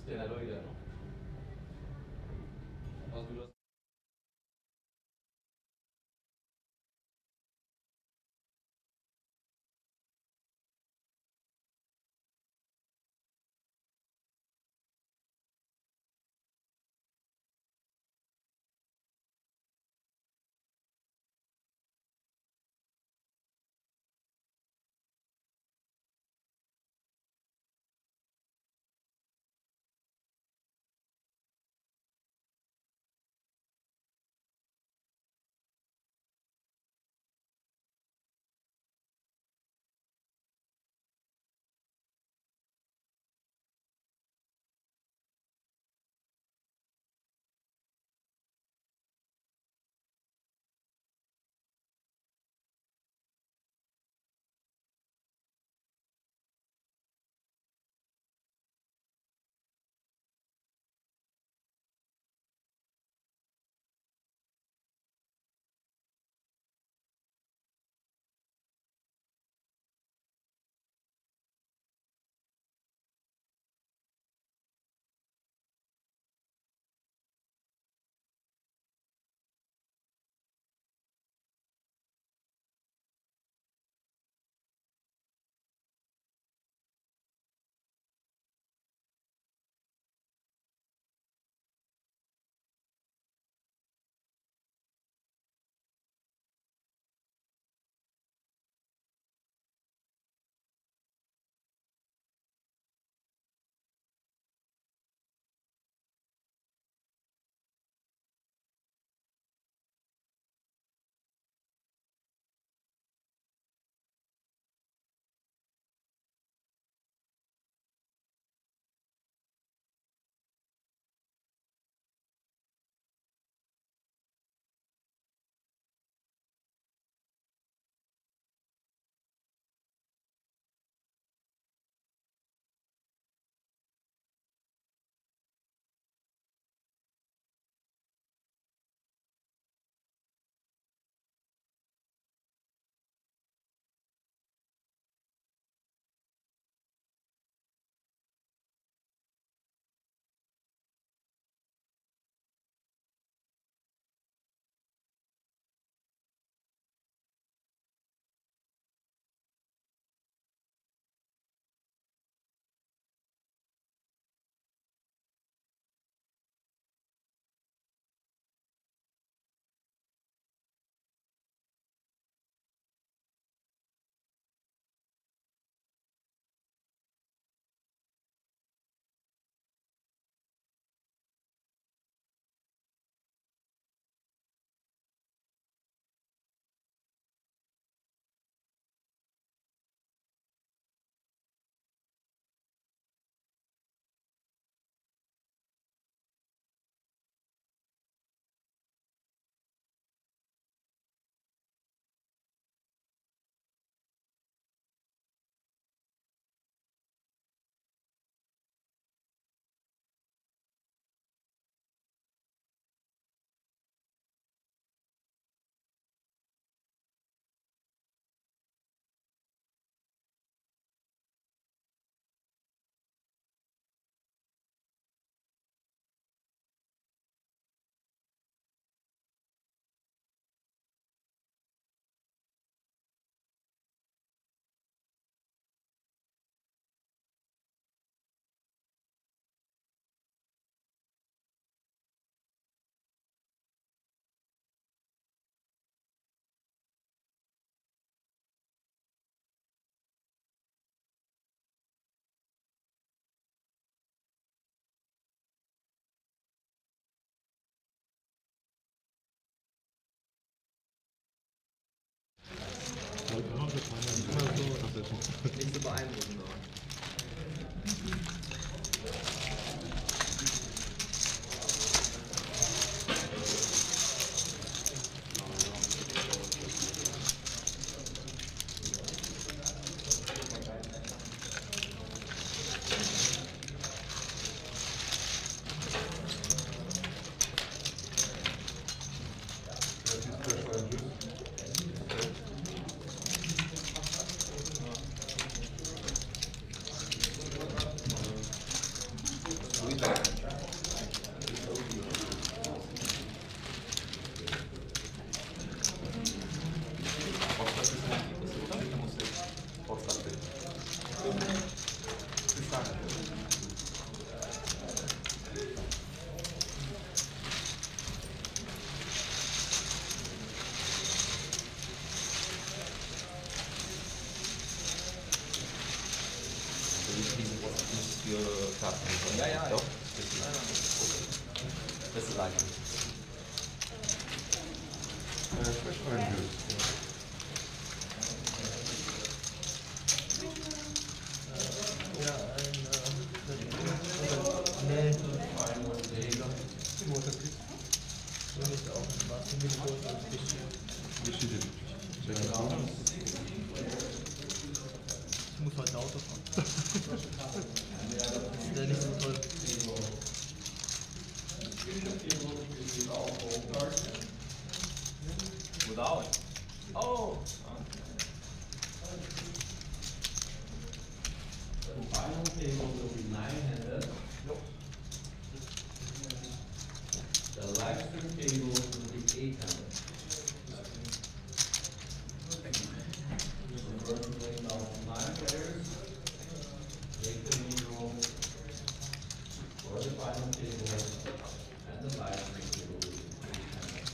prostě nedojde, no. Nicht so beeindruckend, aber. Ja, ja. Doch? Das ist leicht. Fresh orange juice. Nee. Water, please. Beschüttet. Ich muss heute Auto fahren. Das ist ja nicht so toll. Without. Oh! The final table will be 9-handed. The lecture table will be 8-handed. The first playing of 9 players, take the main role for the final table, and the lecture table will be 8-handed.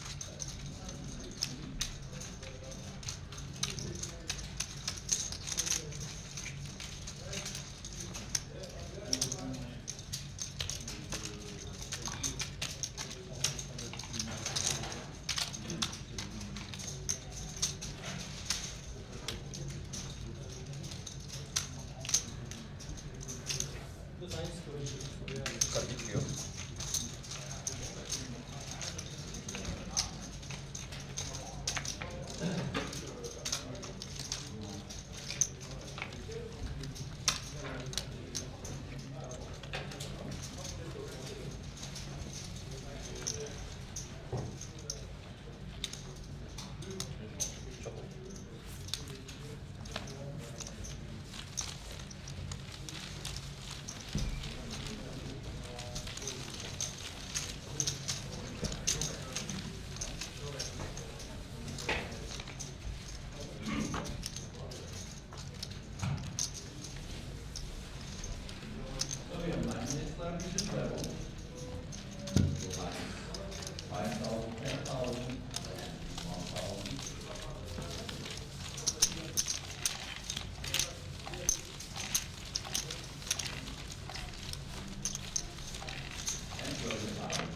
Kartičky, jo? So we have 9 minutes left in this level. We'll have 5,000, 10,000, 1,000. And 12,000.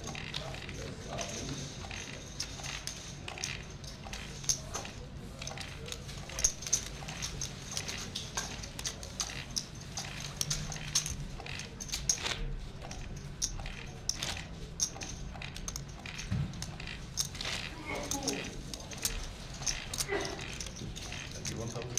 You want some?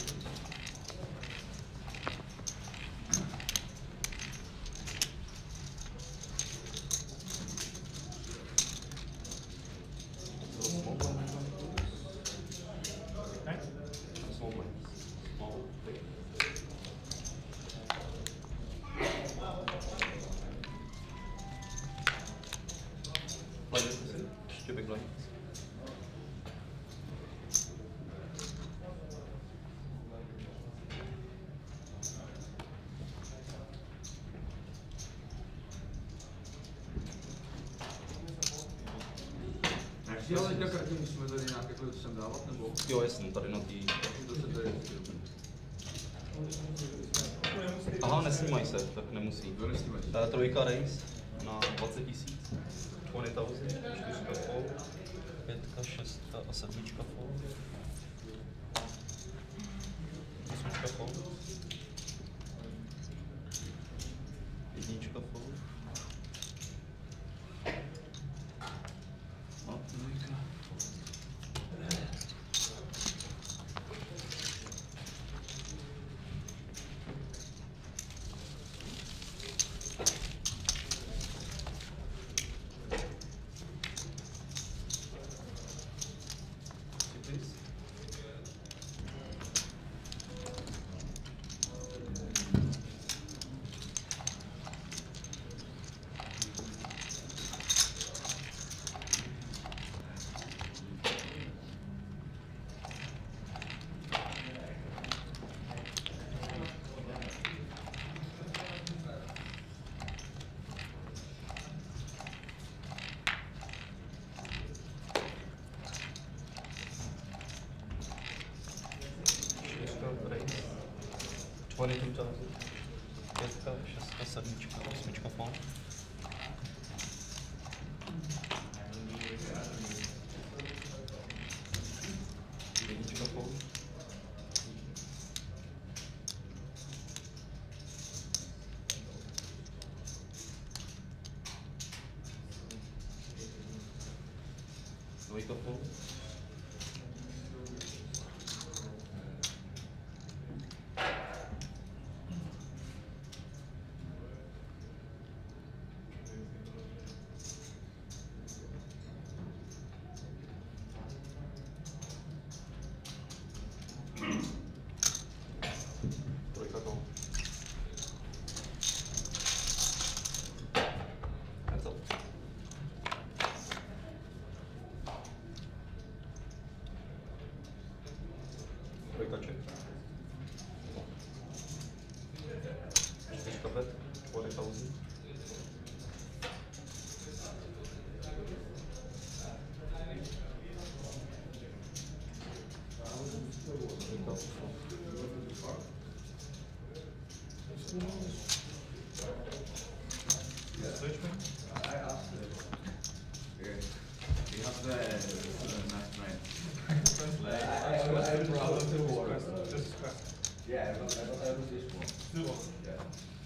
Small one. Small one. Small. Stupid like. Jo, teďka karty musíme tady nějak jako sem dávat, nebo? Jo, jasně, tady na tý. To se tady... Aha, nesnímají se, tak nemusí. Jo, nesnímají. Trojka race na 20 000, 20,000, 4 full, 5, 6 a 7 full, 8 full, 1 full. A dvojka. 22,000. 5, 6, 7, 8 fond. Jednička fold. Dvojka fold. Trojka gol. Heads up. Trojka check. Čtyřka bet. 40,000. I asked it. Okay. You have the nice night. I have a problem to work. Yeah, I don't have this one. No. Yeah.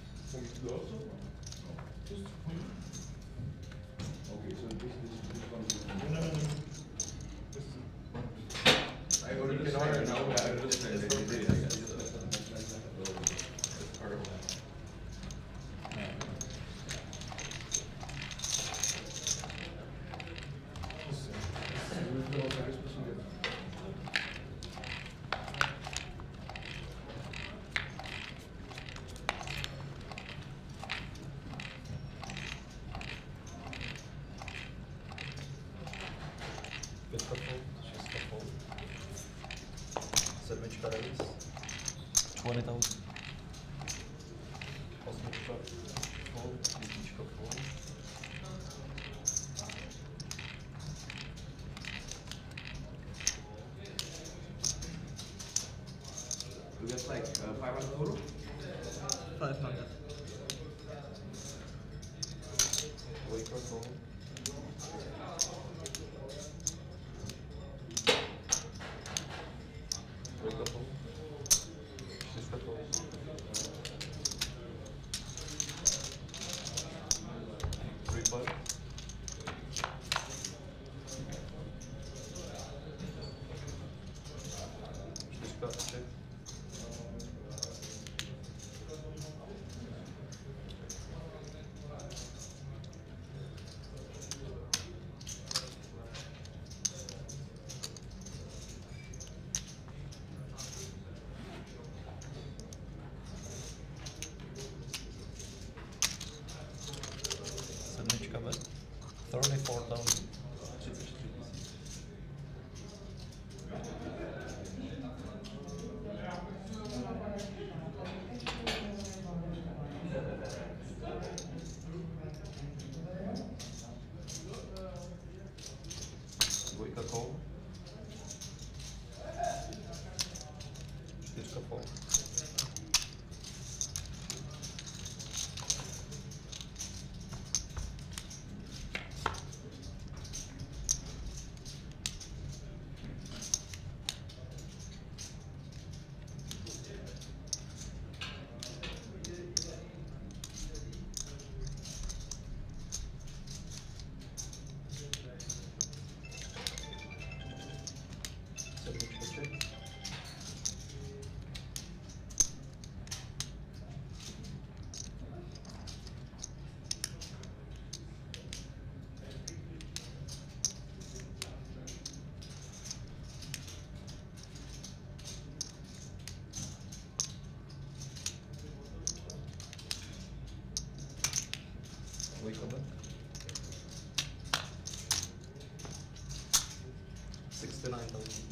Okay, so this one. No. I already can order now, but I understand that it is. Part of that. Pětka fold, šestka fold. Sedmička raise. 20,000. Osmička fold, jednička fold. You get like 500 total? 500. Dvojka fold. Trojka fold. Čtyřka fold. Three bet. Čtyřka check. Sedmička bet. 34,000. 34 000. Dvojka call. Čtyřka fold. Sedmička check. Dvojka bet. 69,000.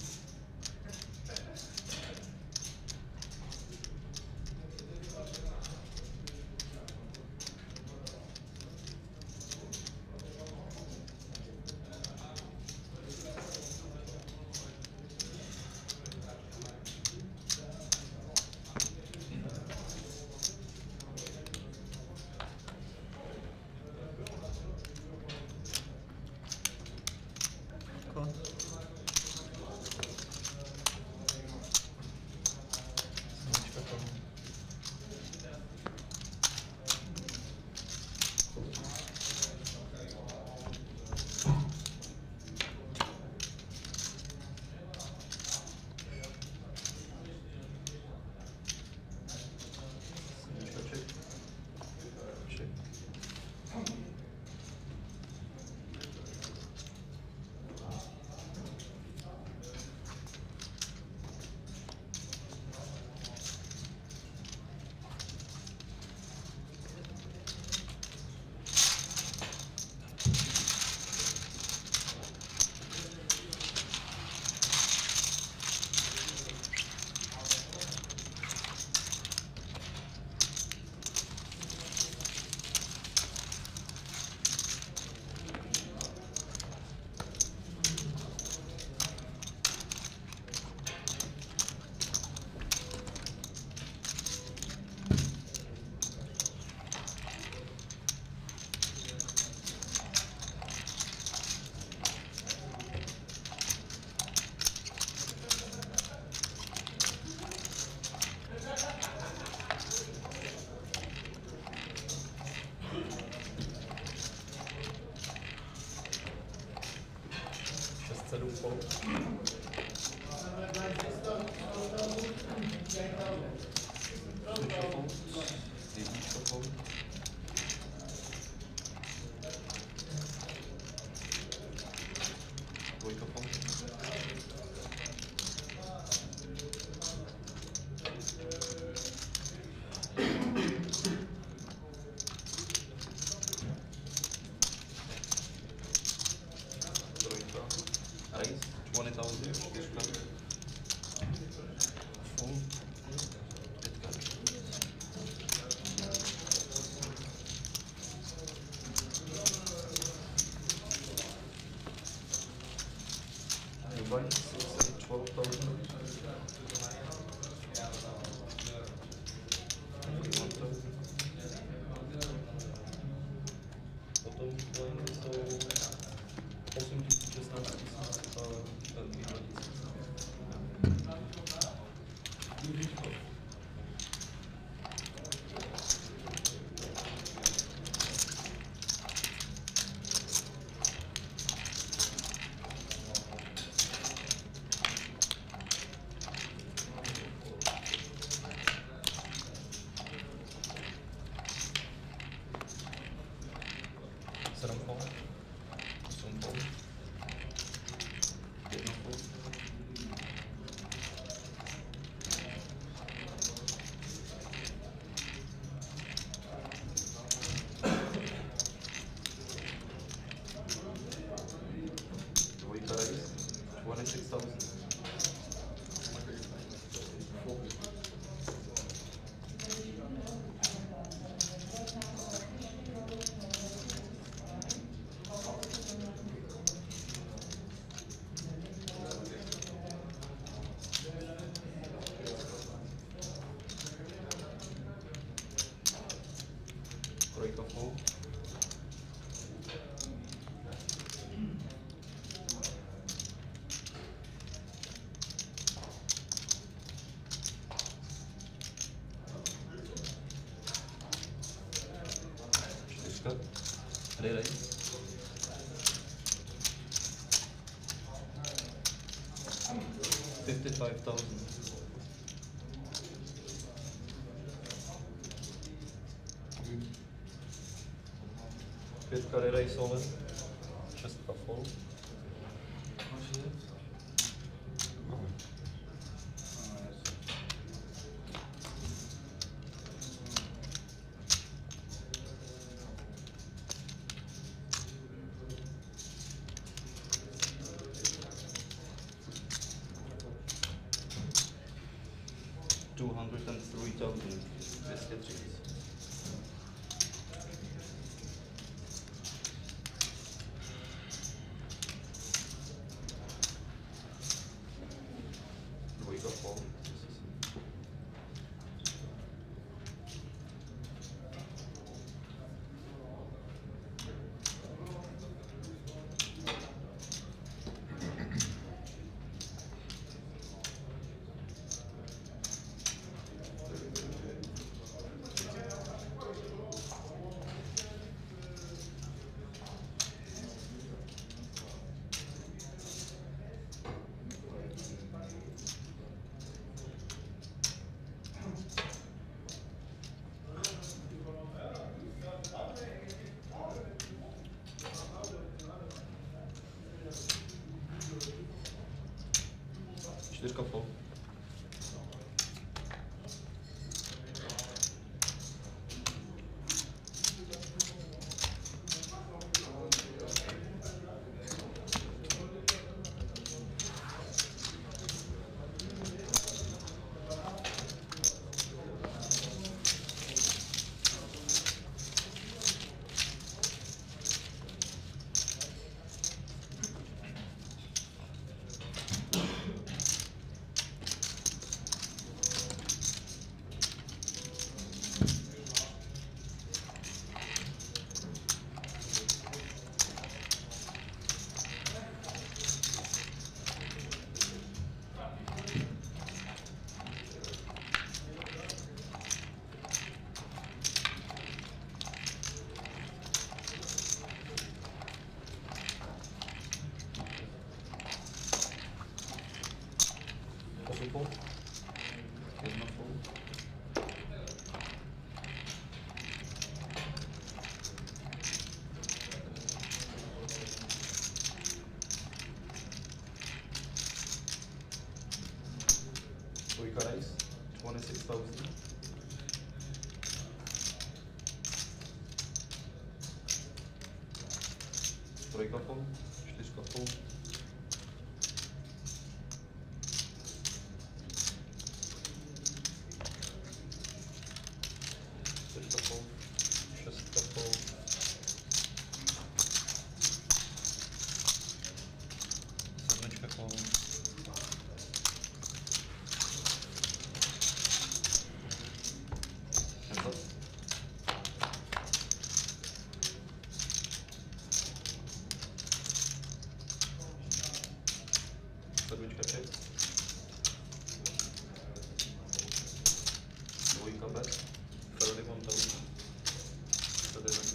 fold. Jednička fold. Jednička fold. Dvojka fold. Trojka. Raise. 20,000. Čtyřka. Fold. Pětka. Buy 12,000. Potom blind jsou 8 000, 16 000 a 2 000. Sedm fold, 8 fold, 1 fold, dvojka raise, 26,000. Trojka fold. Čtyřka. Re-raise. 55,000. Pětka re-raise solid. Šestka fold. $203,230. trojka pol, čtyřka pol. Čtyřka pol, šestka pol. Sedmička pol. Sedmička ček. Dvojka bez. Fairly 1000. Tady je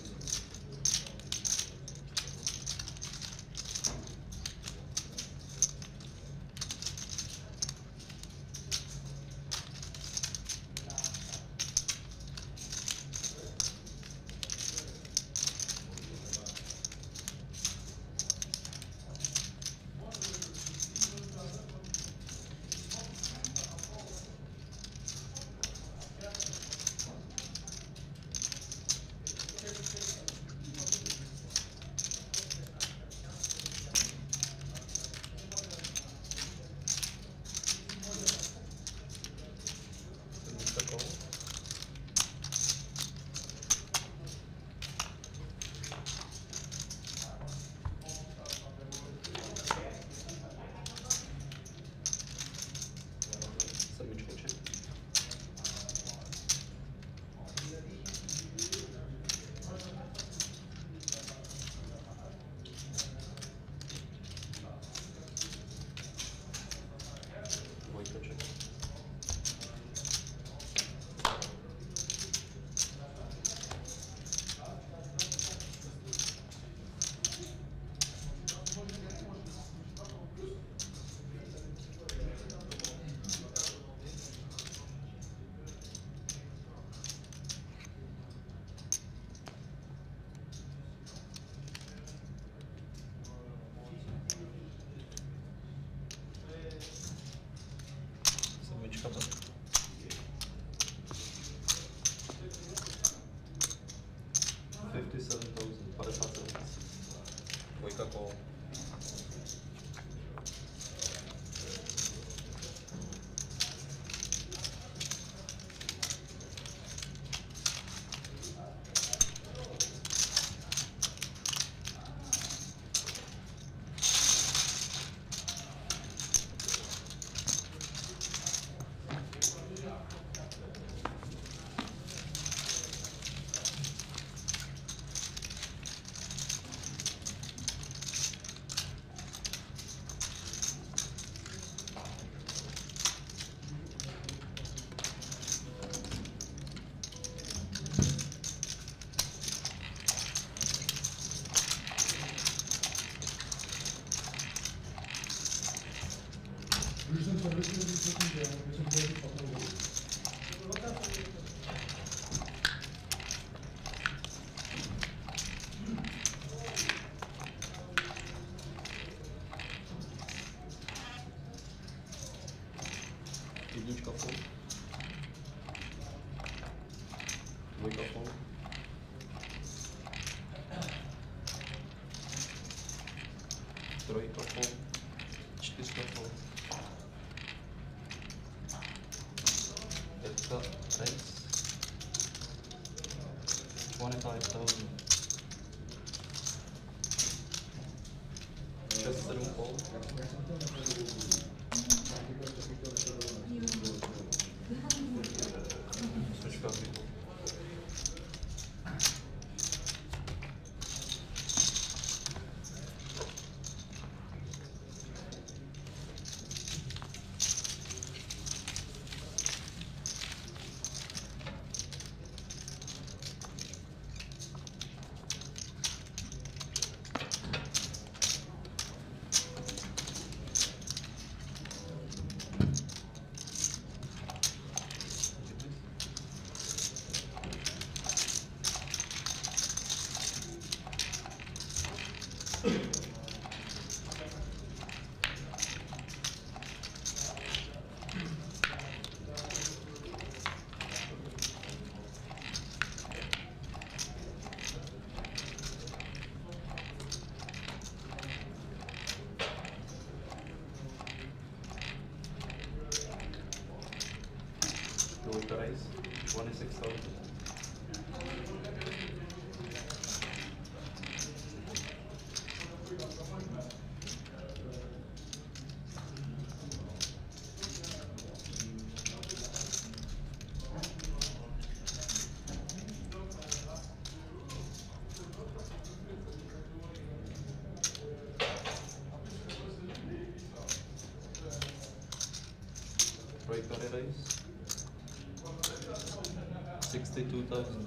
sedmička bez. Dvojka kol. Jednička pol. Dvojka pol. Trojka pol. Čtyřka pol. Pětka race. 25,000. 6, 7 pol. place. 62,000.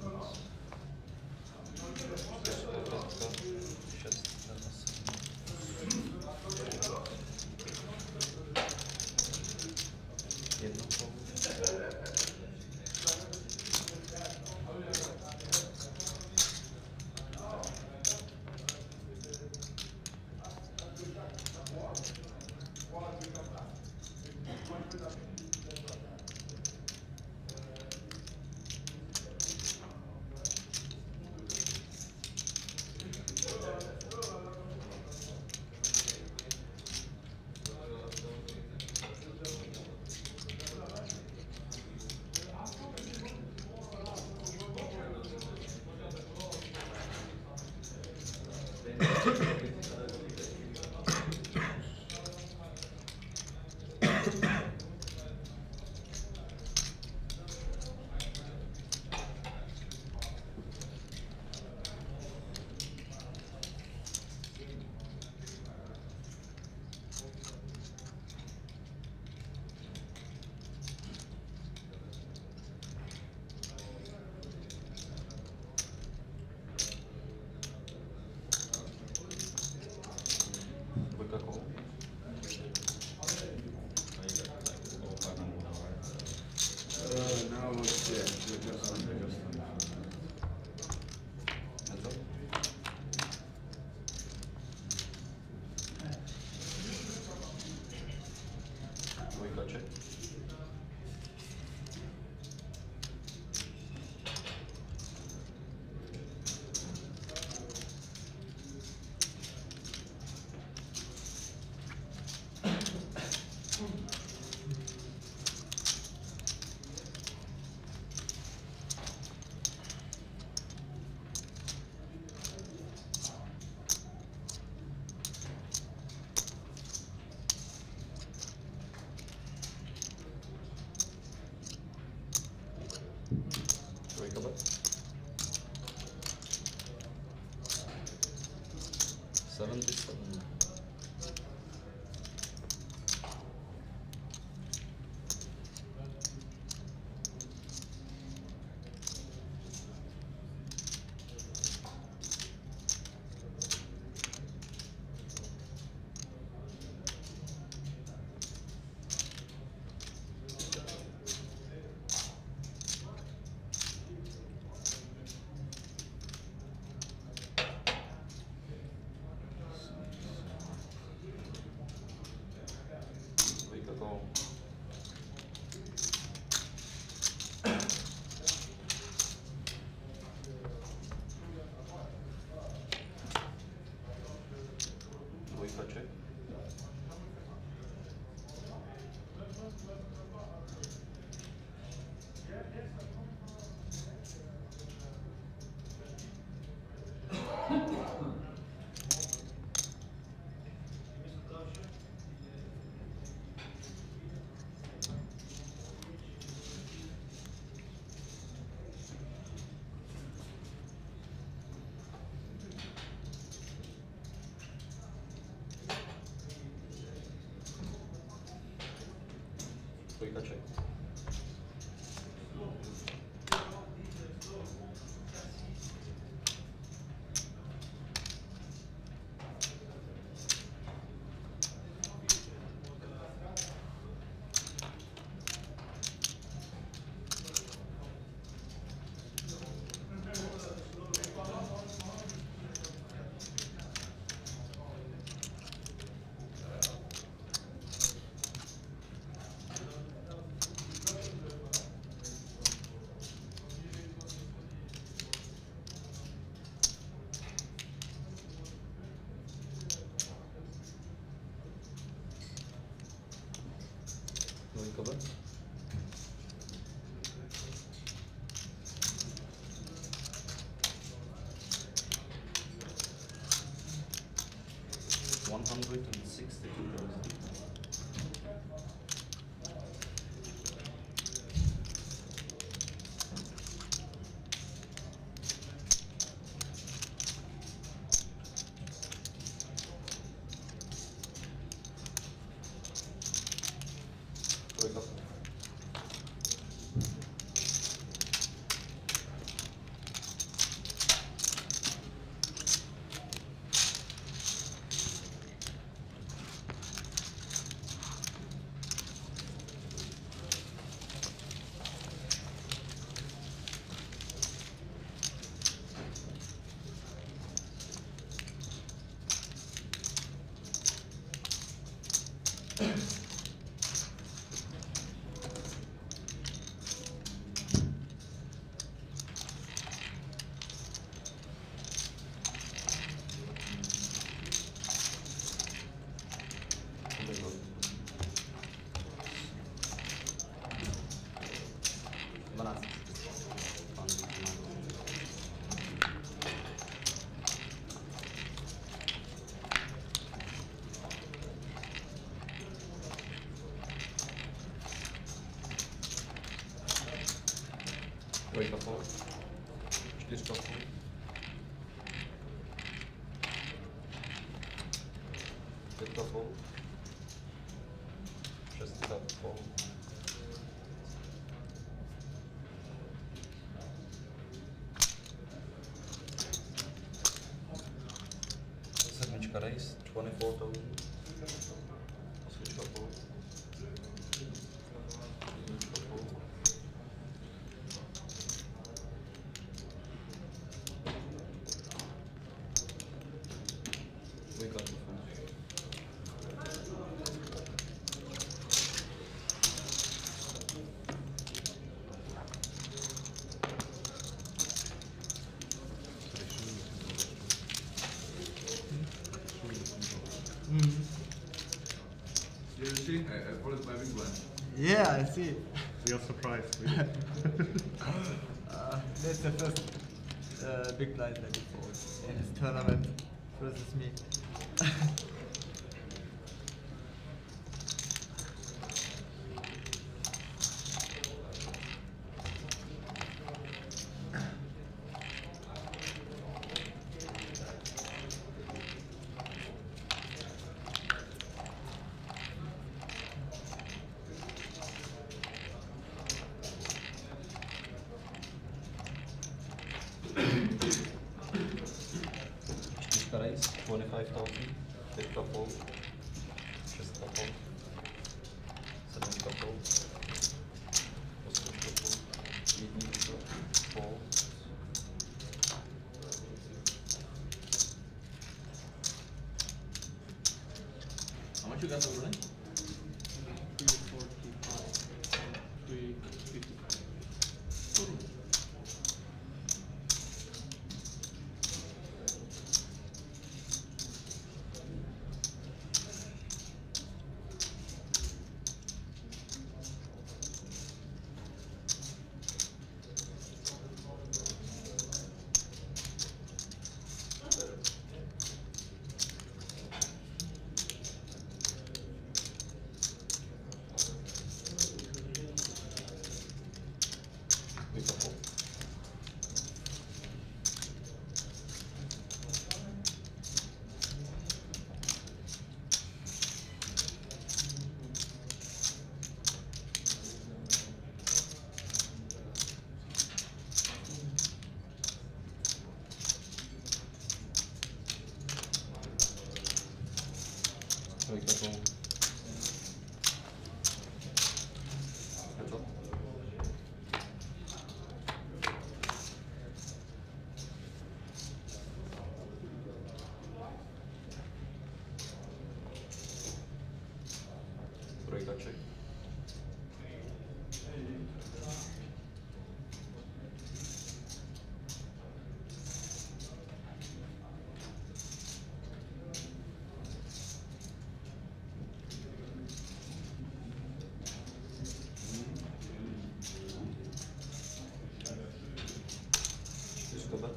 Now it's just on. Check. Wake up. 77. Check. Dwójka check. Cover. $162,000. Wake up. 4,5. 5,5. 6,5. 7 race, 24,000. 8,5. 7,5. We got the finish. You see, I followed my big blind. Yeah, I see. We are surprised. That's the first big blind that he fold in his tournament versus me. Race, 25,000, 5,5, 6,5, 7,5, 8,5, 1,5. How much you got over there? 345, 355. Trojkaček. Čtyřka bet.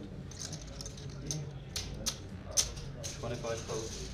25,000.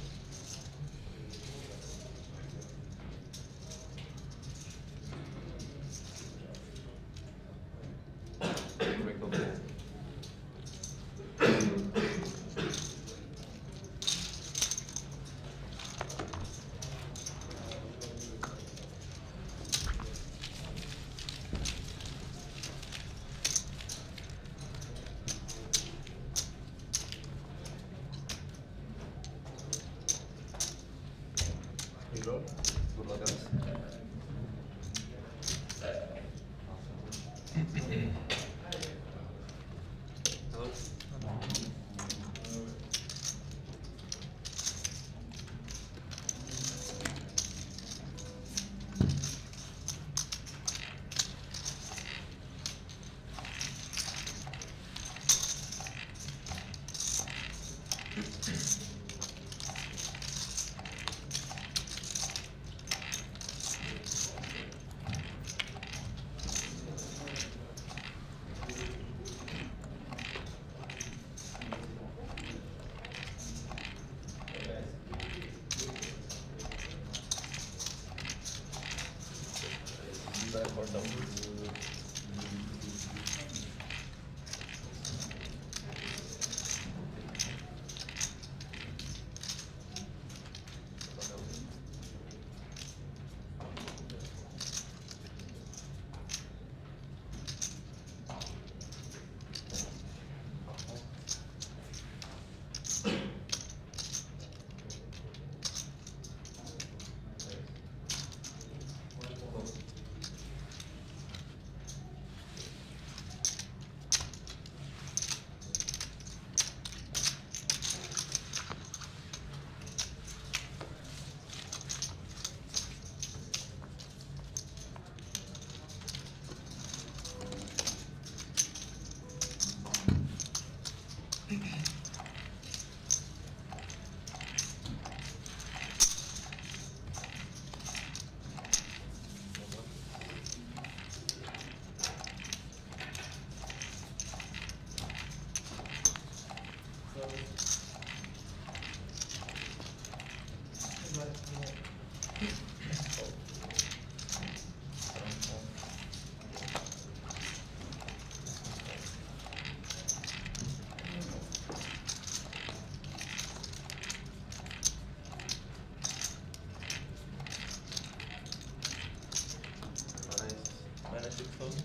Minus 6,000.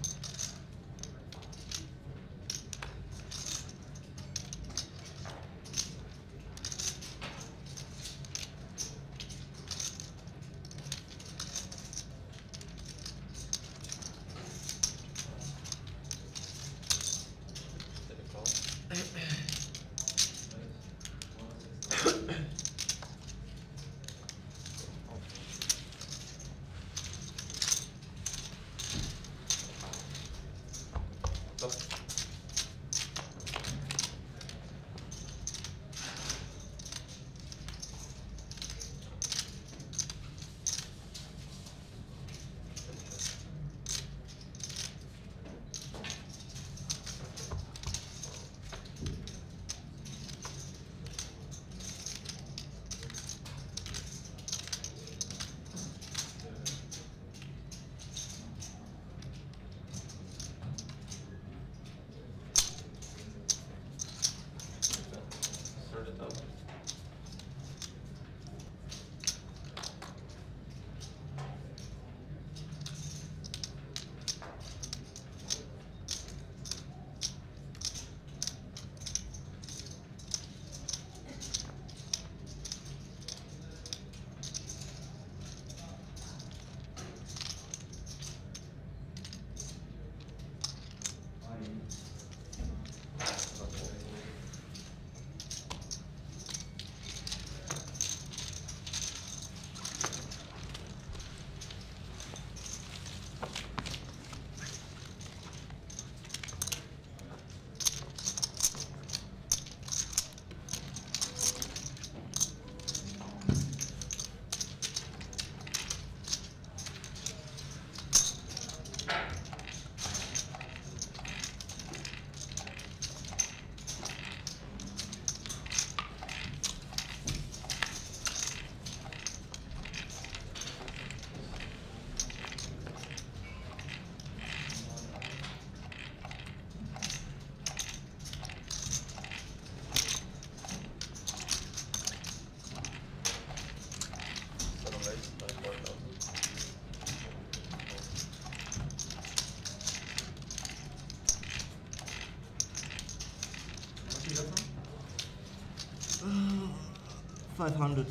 Start it up. How much is that from? 500.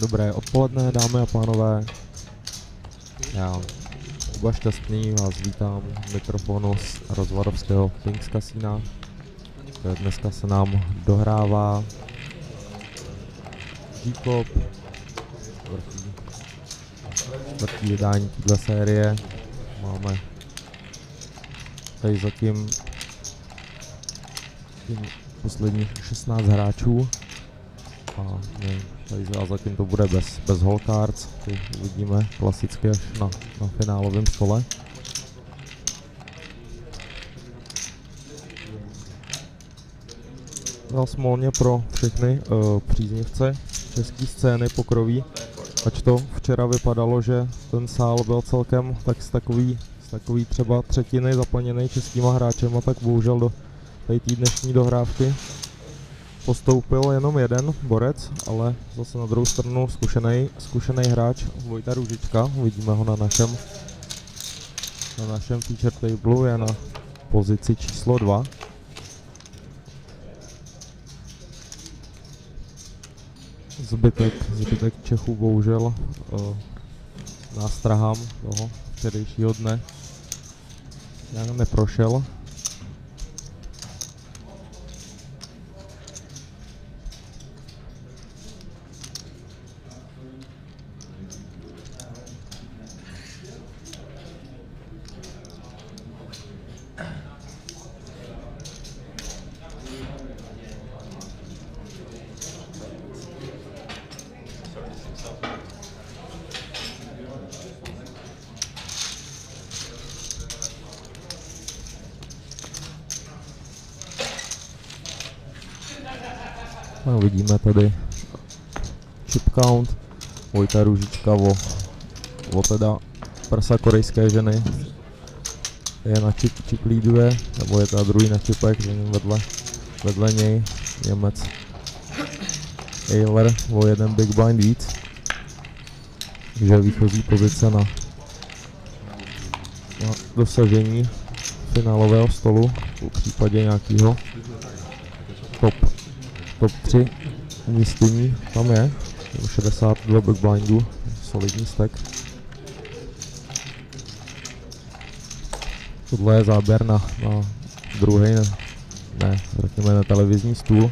Dobré odpoledne, dámy a pánové. Já Kuba Šťastný vás vítám z mikrofonu z rozvadovského Kings Casina. Dneska se nám dohrává GCOP, čtvrtý vydání této série. Máme tady zatím posledních 16 hráčů a tady zatím to bude bez hole cards, ty uvidíme klasicky až na finálovém stole. Smolně pro všechny příznivce české scény pokroví, ač to včera vypadalo, že ten sál byl celkem tak z takový třeba třetiny zaplněný českýma hráčema, tak bohužel do té dnešní dohrávky postoupil jenom jeden borec, ale zase na druhou stranu zkušený hráč Vojta Růžička, uvidíme ho na našem feature tablu, je na pozici číslo 2. Zbytek Čechů bohužel nástrahám toho včerejšího dne nějak neprošel. No, vidíme tady chip count, Vojta Růžička o teda prsa korejské ženy je na chip leaduje, nebo je ta druhý na chipech, že vedle něj Němec Eiler o jeden big blind víc, takže výchozí pozice na dosažení finálového stolu v případě nějakého top 3 umístění tam je, 62 big blindů, solidní stack. Tohle je záběr na druhý, řekněme na televizní stůl.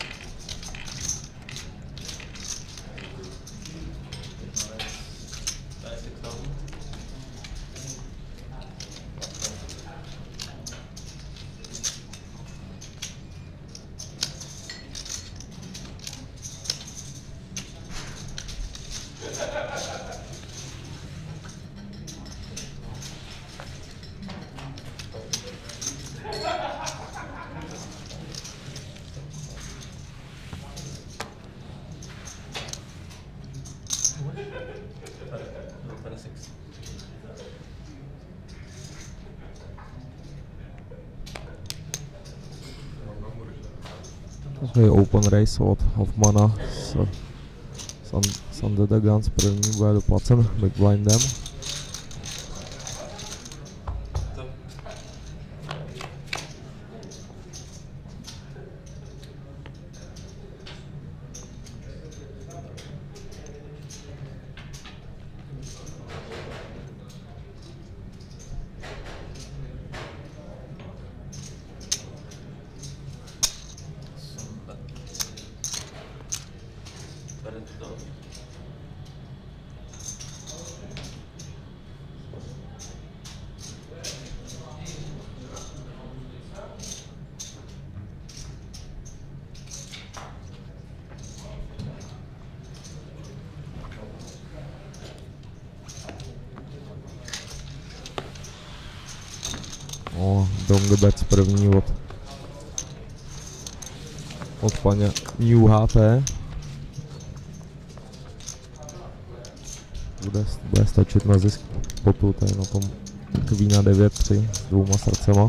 To je open race od Hoffmana s Under the Guns, první bude doplacen big blindem. Dongbets první od paně New HT. Bude stačit na zisk potu, tady na tom Queena 9-3 s 2 srdcema.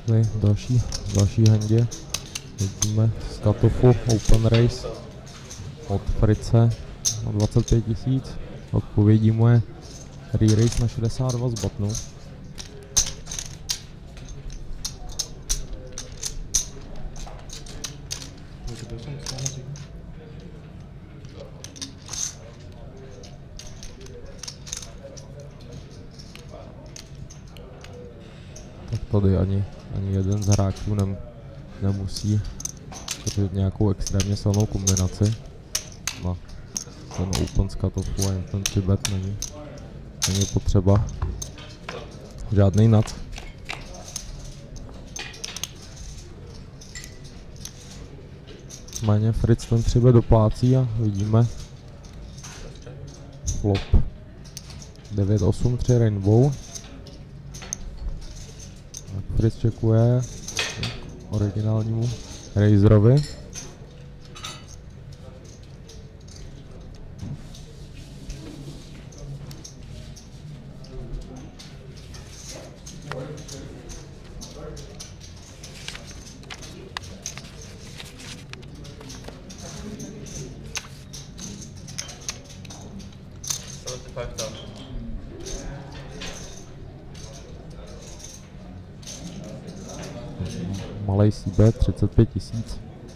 Tady další handě. Vidíme z Katofu Open Race od Frice na 25 000. Odpovědí mu je re-race na 62 z botnu. Tak tady ani jeden z hráčů nemusí držet nějakou extrémně silnou kombinaci. No, ten Open z Katofu a ten Tibet není potřeba žádný nad. Méně Fritz ten Tibet doplácí a vidíme flop 9-8-3 Rainbow. Tak Fritz čekuje originálnímu Razerovi. Malej CB 35 000.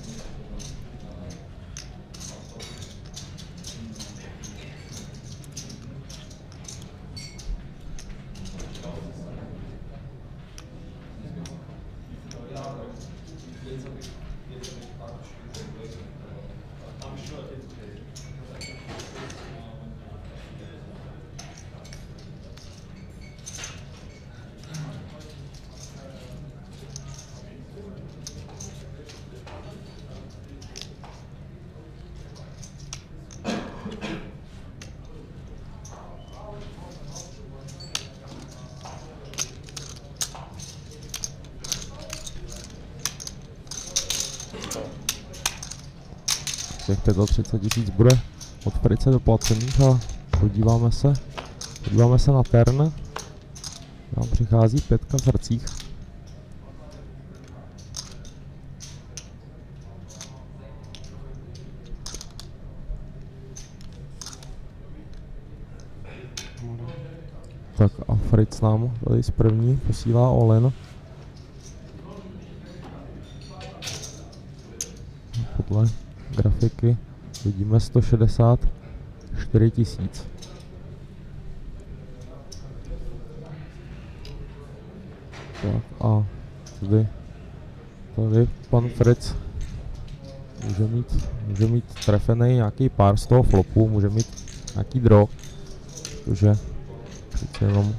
Těch 35 000 bude od Frice doplacených a podíváme se na turn. Tam přichází 5 v srdcích. Tak a Fritz nám tady z první posílá all-in. Podle grafiky vidíme 164 000. Tak a tady pan Fritz může mít trefený nějaký pár z toho flopu, může mít nějaký draw, protože přece jenom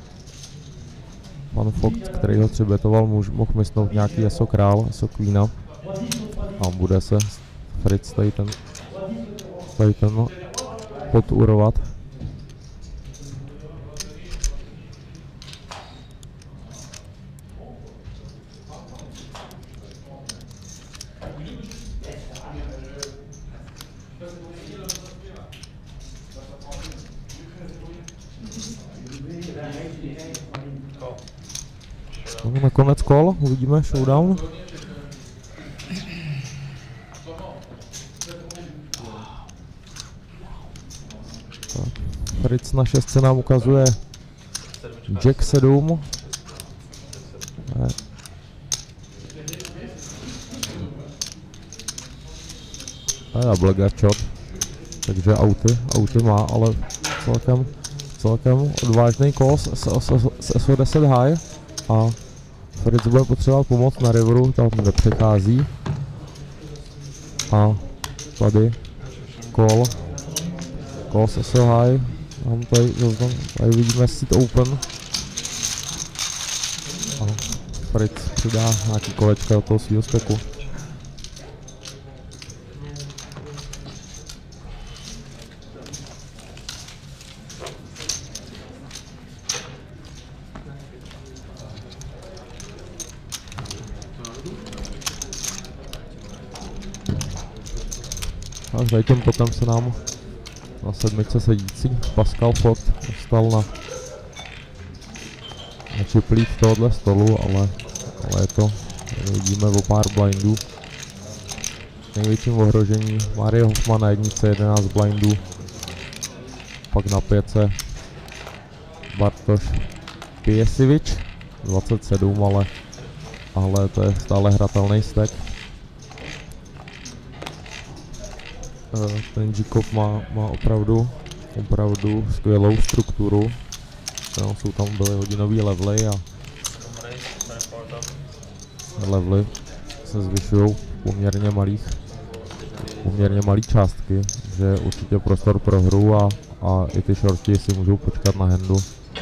pan Fox, který ho třebetoval, mohl mysnout nějaký ESO král, ESO queena a bude se Fritz tady ten podurovat. No, nakonec call, uvidíme showdown. Fritz na 6 nám ukazuje Jack 7. A double gachot. Takže auty má, ale celkem odvážný call s SO10 high. A Fritz bude potřebovat pomoc na riveru, tam nepřechází. A tady call s SO high. Tady vidíme seat open. A Fritz přidá nějaký kolečka do toho svýho speku. A tady tím potom se nám na 7 sedící Pascal Ford dostal na čiplík tohohle stolu, ale ale je to, vidíme o pár blindů. Největším ohrožení Mario Hoffman na jednice 11 blindů, pak na 5 Bartoš Pijesevič 27, ale to je stále hratelný stack. Ten GCOP má opravdu skvělou strukturu. Jsou tam byly hodinové levely a levely se zvyšují poměrně malý částky, že je určitě prostor pro hru a i ty shorty si můžou počkat na handu.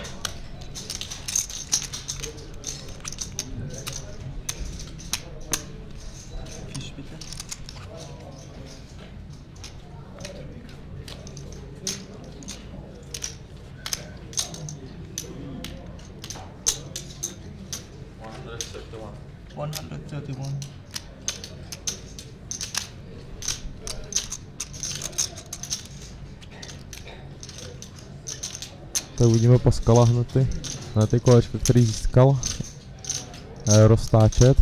Tak uvidíme Pascala hned ty kolečka, který získal. Roztáčet.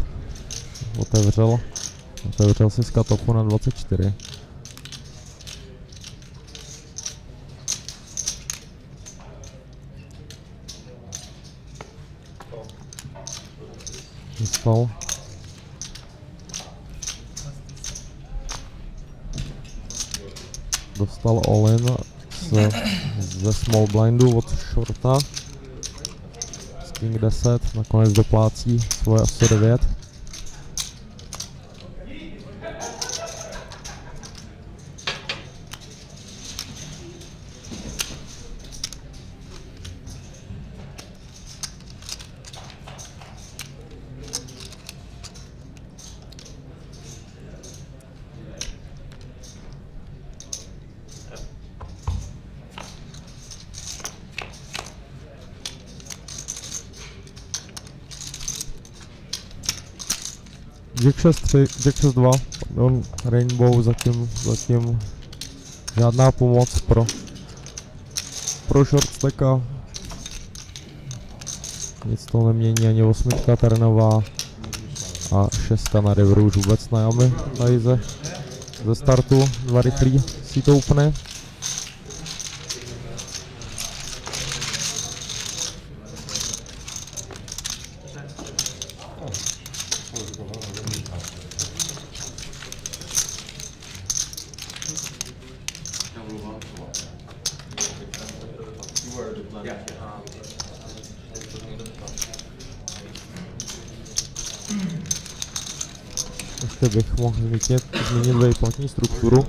Otevřel si z cutofu na 24. Dostal all-in ze small blindu od shorta. Z king 10, nakonec doplácí svoje asi 9. Jack 6-3, Jack 6-2, pardon, Rainbow zatím žádná pomoc pro short stacka. Nic to nemění, ani 8 terenová a 6 na riveru už vůbec na jamy tady ze startu, 2 rychlý seat openy. Ještě bych mohl zmínit výplatní strukturu.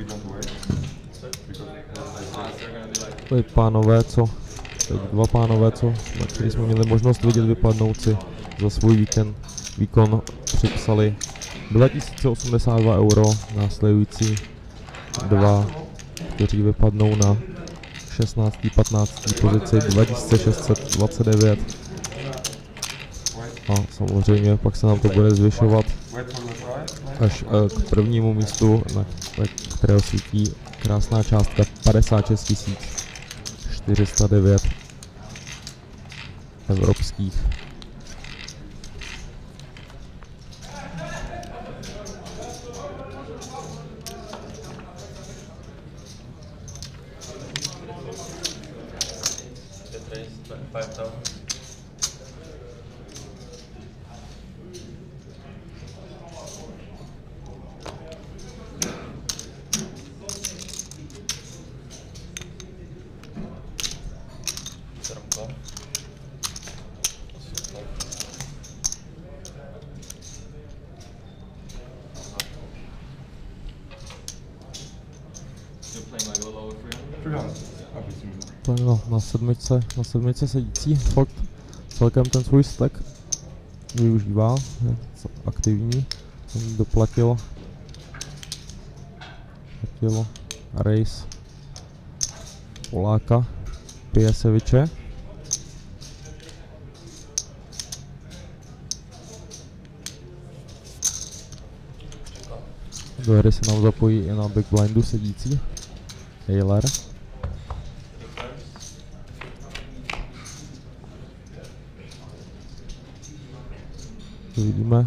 Tady pánové, dva pánové, na který jsme měli možnost vidět, vypadnout si za svůj výkon připsali 2082 €, následující dva, kteří vypadnou na 16. 15. pozici 2629. A samozřejmě pak se nám to bude zvyšovat až k prvnímu místu, na kterého svítí krásná částka 56 409 evropských. No, na sedmičce sedící, fakt celkem ten svůj stack využívá, je aktivní, doplatil race Poláka Pijeseviče. Do hry se nám zapojí i na big blindu sedící Taylor. Vidíme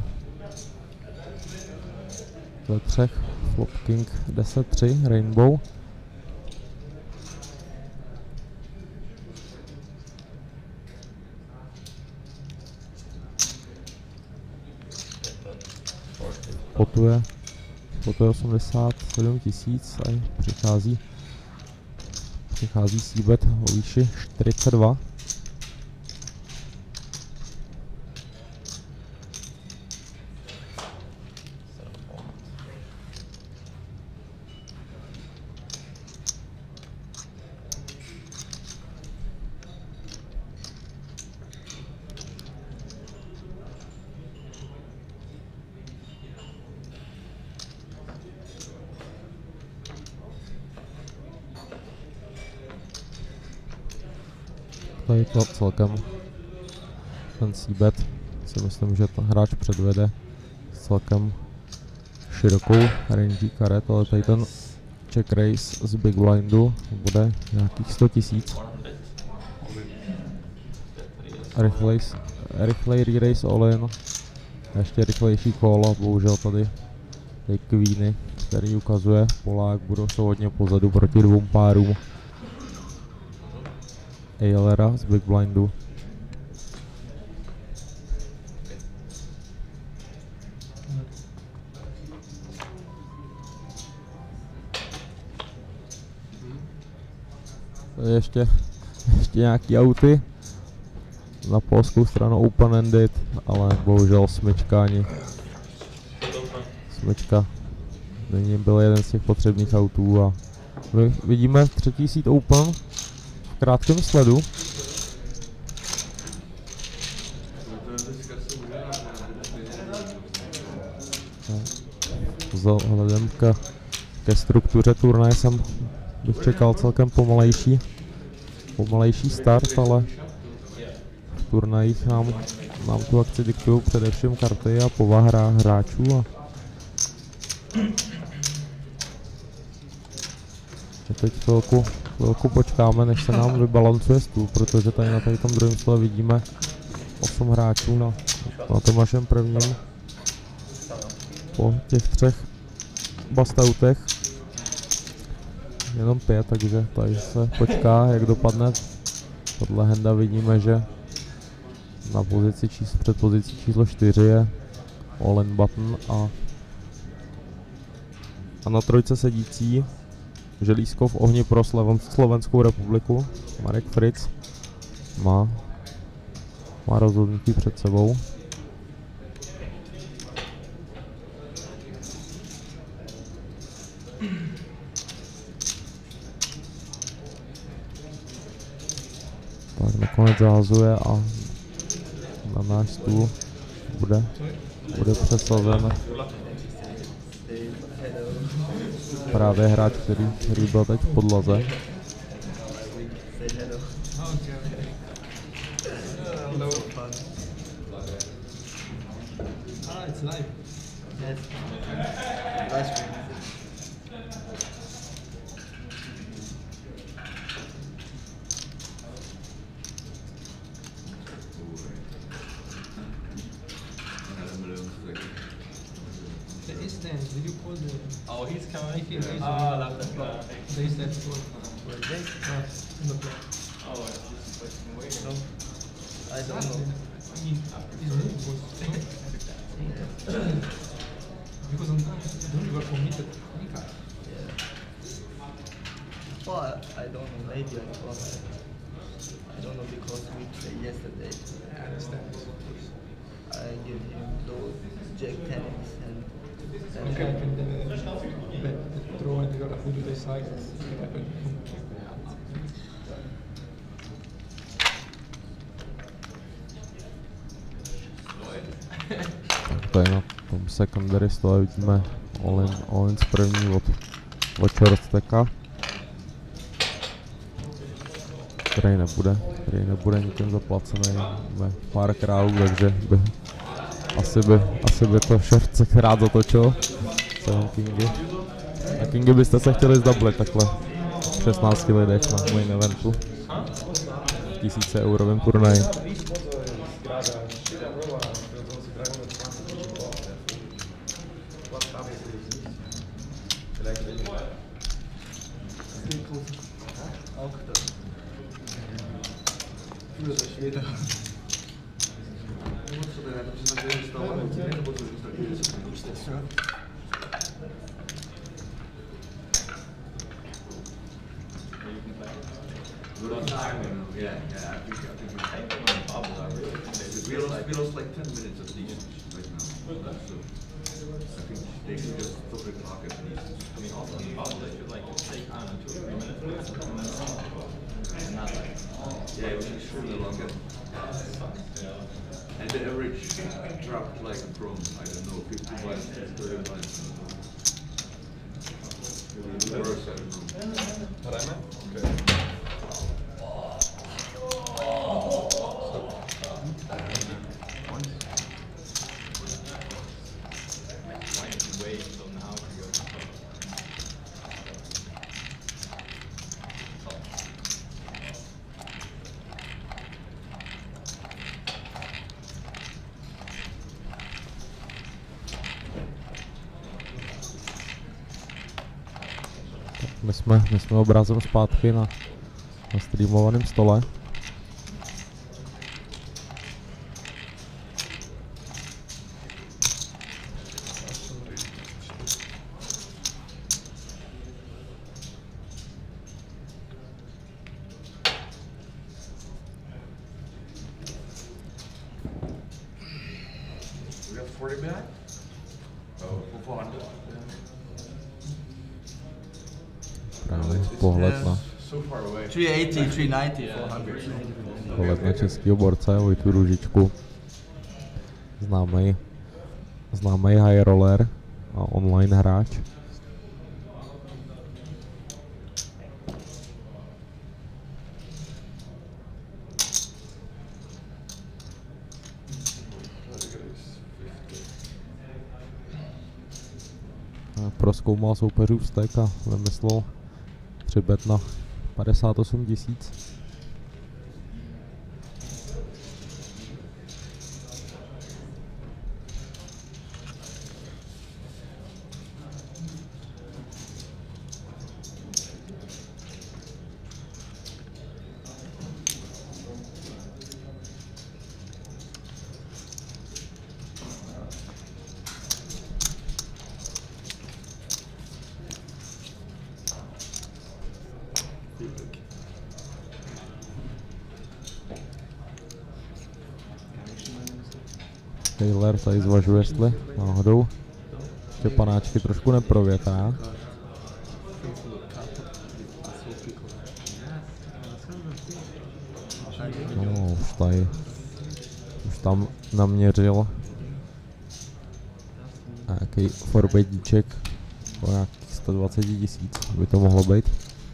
ve třech Flop King 10-3 Rainbow. Potuje 87 tisíc a přichází c-bet o výši 42. Tady to celkem ten c-bet si myslím, že ten hráč předvede celkem širokou range karet, ale tady ten check raise z big blindu bude nějakých 100 tisíc. Rychlej re-raise all-in, ještě rychlejší call a bohužel tady ty queeny, který ukazuje Polák, jsou hodně pozadu proti dvou párům Eilera z big blindu. Ještě nějaký auty. Na polskou stranu open-ended, ale bohužel smyčka byl jeden z těch potřebných autů a vidíme třetí seat open v krátkém sledu. Vzhledem ke struktuře turnaje bych čekal celkem pomalejší start, ale v turnajích nám tu akci diktují především karty a povaha hráčů. A teď chvilku počkáme, než se nám vybalancuje stůl, protože tady na tom druhém stole vidíme 8 hráčů na tom našem prvním. Po těch 3 bustoutech jenom 5, takže tady se počká, jak dopadne. Podle handa vidíme, že na před pozicí číslo 4 je all-in button a na trojce sedící želízko v ohni pro Slovenskou republiku. Marek Fritz má rozhodnutí před sebou. Tak nakonec zahazuje a na náš stůl bude přesazen právě hráč, který byl teď v podlaze. Did you call the... Oh, he's coming. He's That's they said to Where is this? in the block. Oh, it's just fucking weird. No, I don't know. I mean, his move was because on don't you were committed. Yeah. Well, I don't know. Maybe I thought I don't know because we played yesterday. I understand this. I give him those jack tens and Okay, I can throw and who do they side? Tady na tom secondary stole vidíme all-in z první od Čorsteka, který nebude nikým zaplacený, máme pár králů, takže asi by to Šorcek rád zatočil. Kingy. Na Kingy byste se chtěli zdablit takhle v 16 lidech na main eventu. 1000 eurovém turnaji. Yeah, I think we lost like 10 minutes at least right now. So I think they should just stop the clock at least. I mean, also in bubble, they should like take on 2 or 3 minutes and not like. Yeah, it was extremely long. And the average dropped like from, I don't know, 55 to 35. Worse, I don't know. What I meant? Okay. My jsme obrazem zpátky na streamovaném stole. We got 40 back? Oh, 400. Právě pohled na, So far away. 380, 390, 400. pohled na českýho borce Vojtu Růžičku. Známý high roller a online hráč. Prozkoumal soupeřů vztek a vymyslel 3bet na 58 000. Taylor tady zvažuje, jestli náhodou ještě panáčky trošku neprovětrá. No, už tam naměřil nějaký forbedíček o nějakých 120 000 by to mohlo být.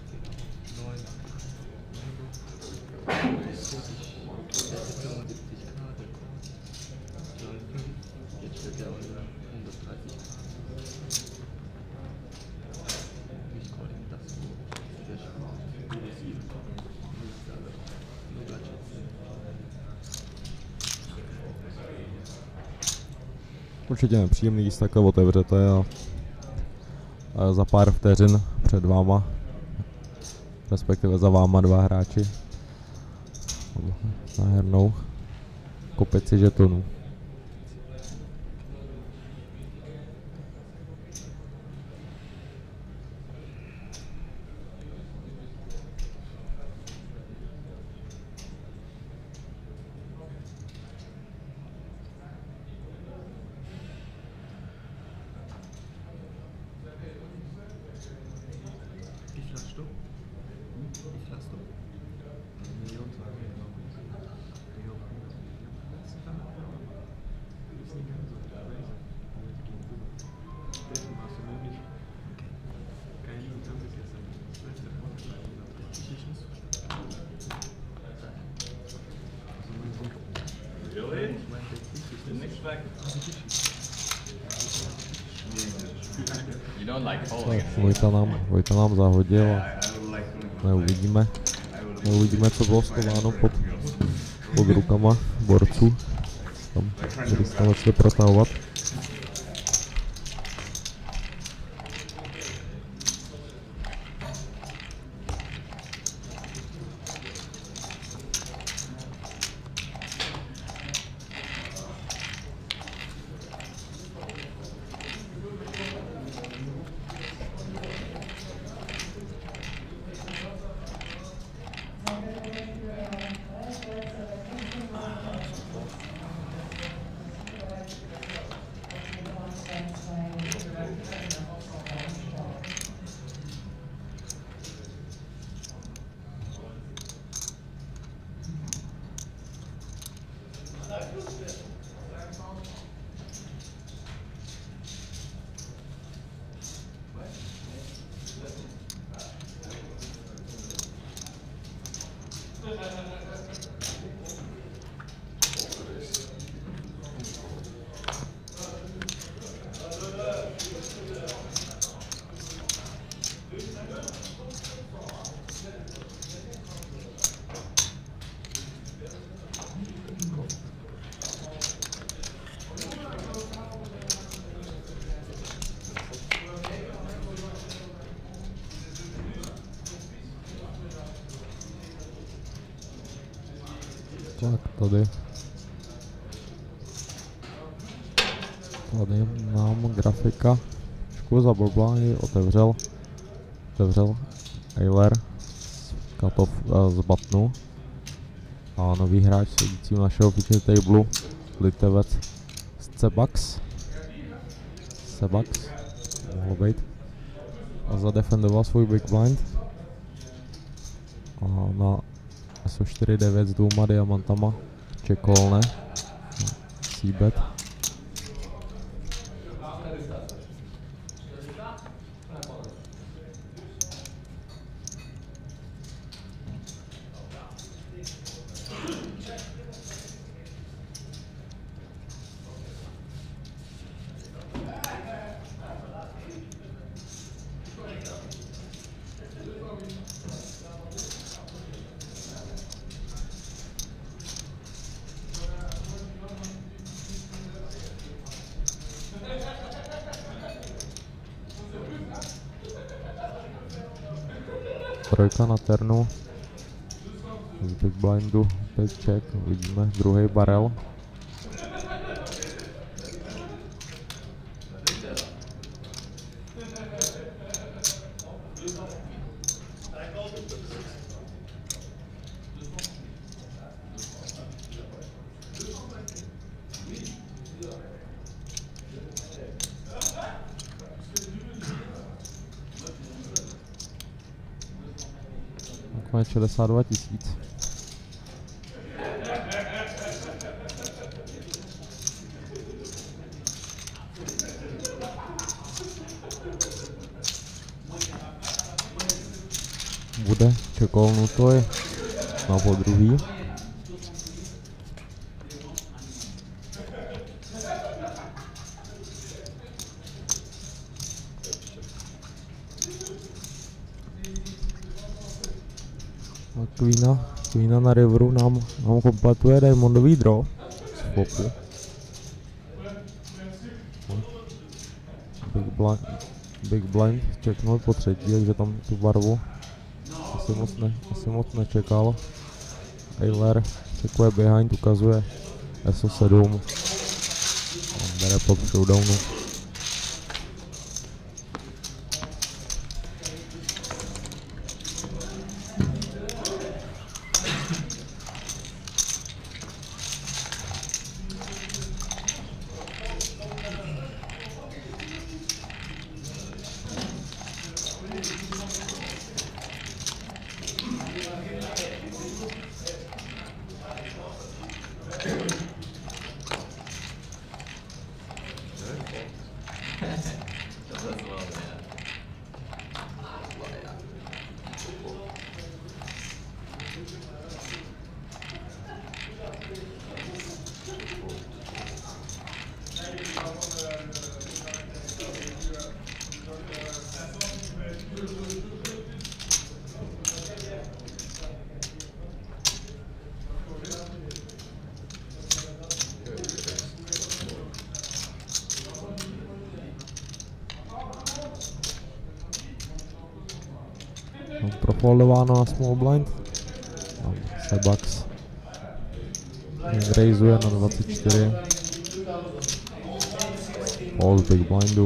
Určitě nepříjemný, když takhle otevřete a za pár vteřin před váma, respektive za váma dva hráči nahrnou kopici žetonů. Really? Didn't expect. You don't like folding. Vojta nám zahodil a neuvidíme, co bylo schováno pod rukama borců. Tam začali protahovat. Tak tady nám grafika trošku zablbla, ji otevřel Eiler z Batnu a nový hráč sedící u našeho feature tableu, Litevec Sebax, mohlo být, a zadefendoval svůj big blind a na SO4-9 s 2 diamantama čekolne C-bet. Trojka na ternu, z big blindu, opět check, uvidíme druhý barel. Nakonec 62 000. Bude čekolnutý na podruhý. Queena na riveru nám kompletuje diamondový draw z flopu. Big blind checknul po třetí, takže tam tu barvu asi moc nečekal. Eiler checkuje behind, ukazuje SO7 a bere pod showdownu. Profoldováno na small blind. Sebax rejzuje na 24. All big blindu.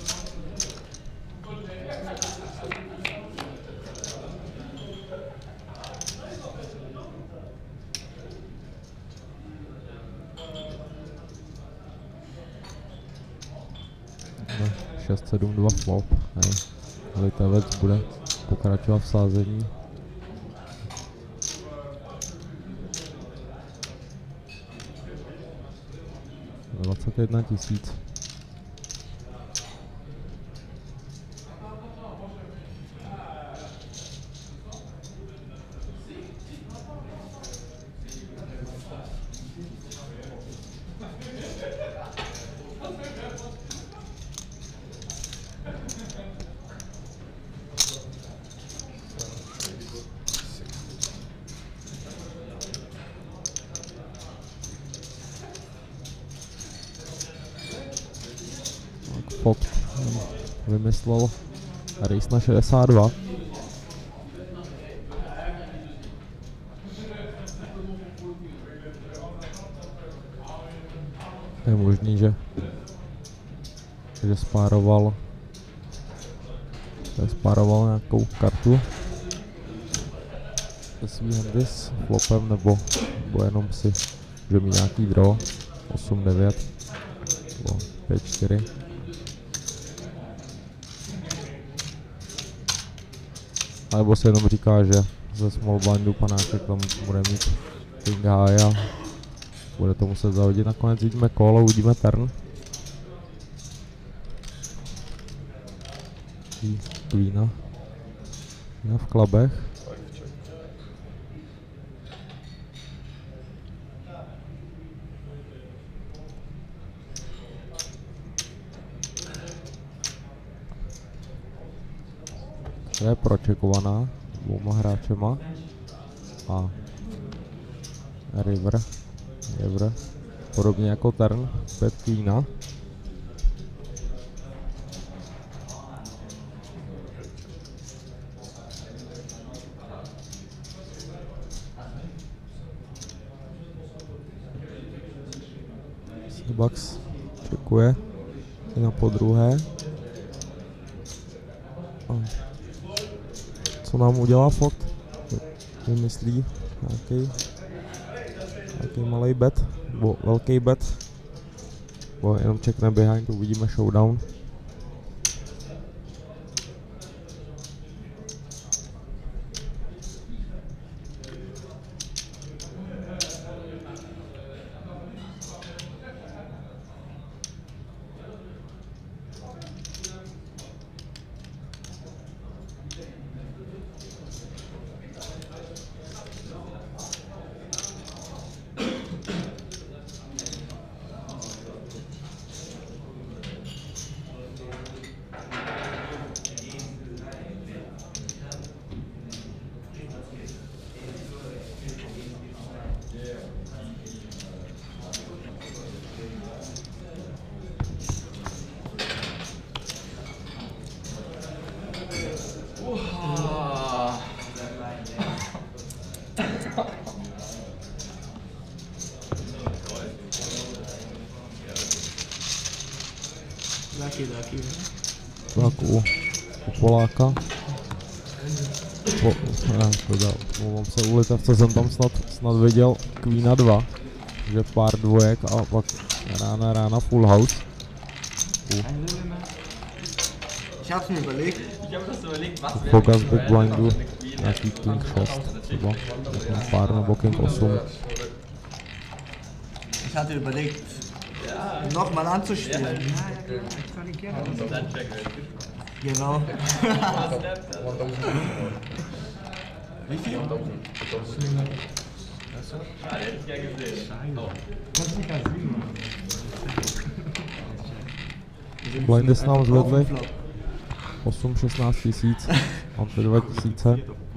No, 6-7-2 flop. Litevec bude pokračovat v sázení. Za 21 000. Fox vymyslel race na 62. možný, že spároval nějakou kartu se svým handy s flopem, nebo jenom si, že mít nějaký draw 8-9 nebo 5-4. A nebo si jenom říká, že ze small blindu panáček tam bude mít king high a bude to muset zahodit. Nakonec vidíme call a uvidíme turn. Queena v klabech. To je pročekovaná dvouma hráčema a river, podobně jako turn, 5 queena. Bucks čekuje i na podruhé. Co nám udělá Ford? Vymyslí nějaký malý bet, nebo velký bet, nebo jenom čekne behind, uvidíme showdown. Tak u Poláka. Mluvám se, u Litevce jsem tam snad viděl Queena 2, že pár dvojek a pak rána full house. Focus big blindu, nějaký king 6 třeba, pár nebo king 8. Ich hatte überlegt, nochmal anzuspielen. Genau. Wie viel? Blindy se nám zvedly 8-16 tisíc, mám ty 2 tisíce.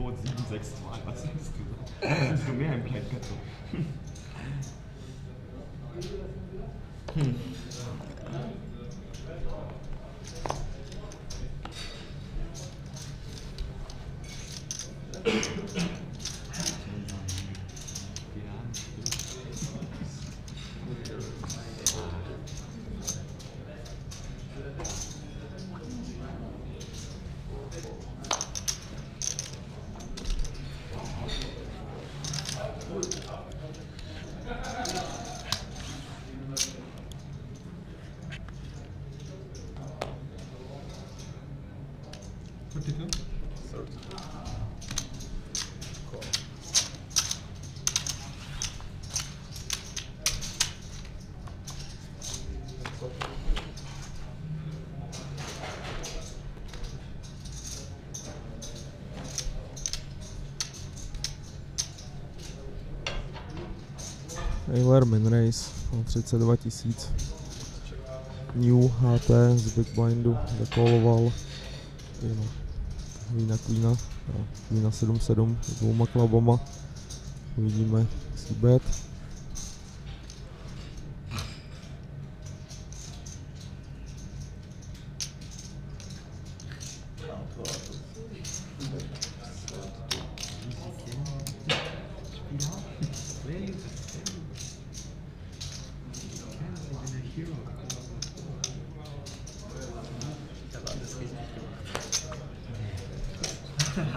Taylor min race, 32 tisíc. New HT z big blindu zakoloval. Queena 7-7 s dvouma klabama. Uvidíme c-bet.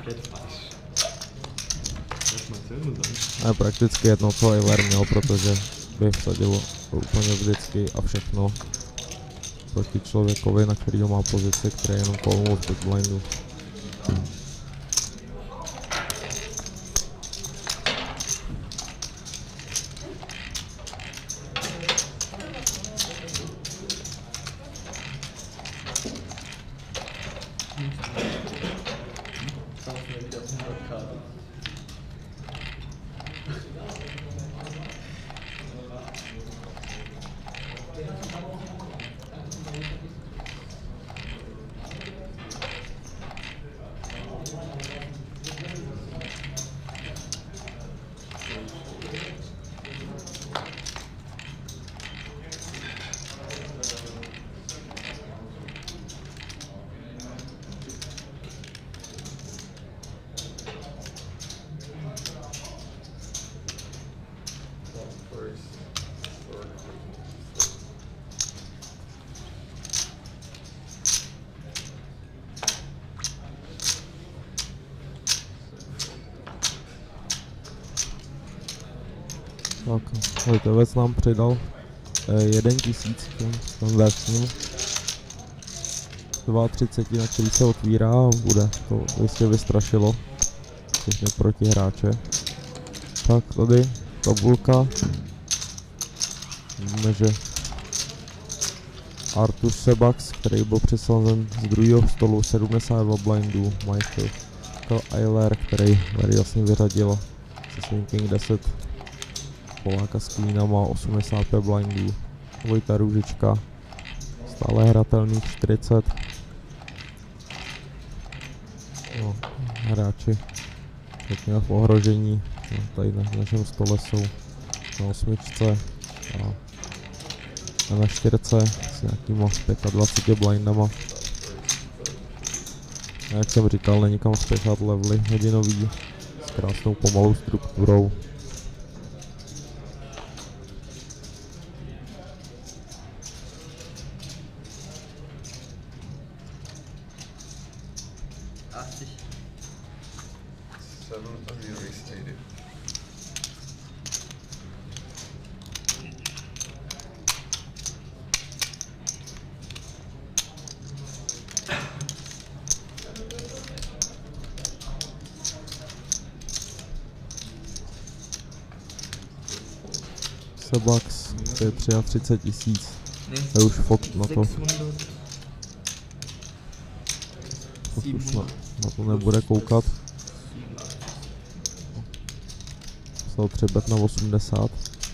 A je prakticky jedno, co Eiler měl, protože by vsadil úplně vždycky a všechno proti člověkovi, na kterýho má pozici, který je jenom kolmou v big blindu. Tak, Litevec nám přidal 1000 ten veršním. 2,30, na který se otvírá a bude to jistě vystrašilo všechny protihráče. Tak tady tabulka. Víme, že Artur Sebax, který byl přesazen z druhého stolu, 72 blindů, Michael Eiler, který very jasně vyřadil se svým King 10. Poláka s klínama, 85 blindů. Vojta Růžička, stále hratelný 40. No, hráči řekněme v ohrožení, no, tady na našem stole jsou na 8 a na 4 s nějakýma 25 blindama. A jak jsem říkal, není kam spěchat, levely hodinový s krásnou pomalou strukturou. Sebax, to je 33 000. To je už fakt na to. Už na to nebude koukat. Psal třebet na 80.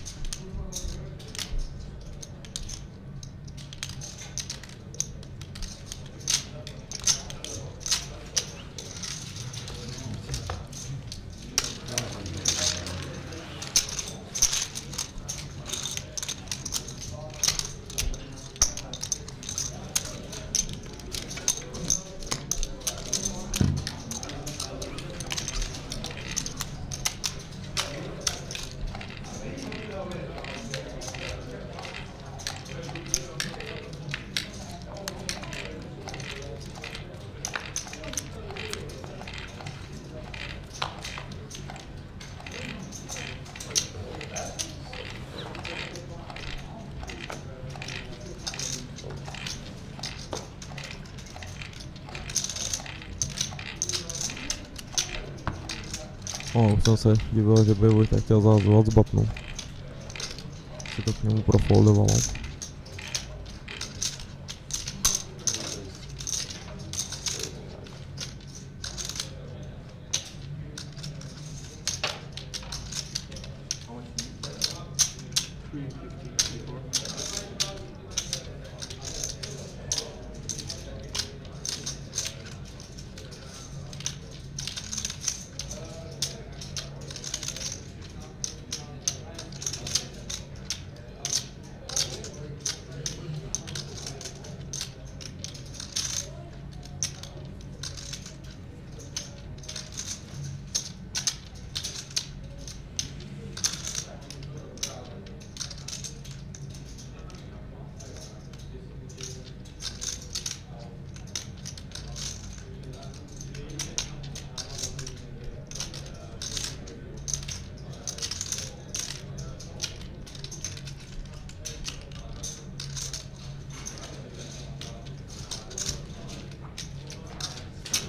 Už jsem se divil, že by Vojta chtěl zahazovat z batnu. Se to k němu profoldovalo.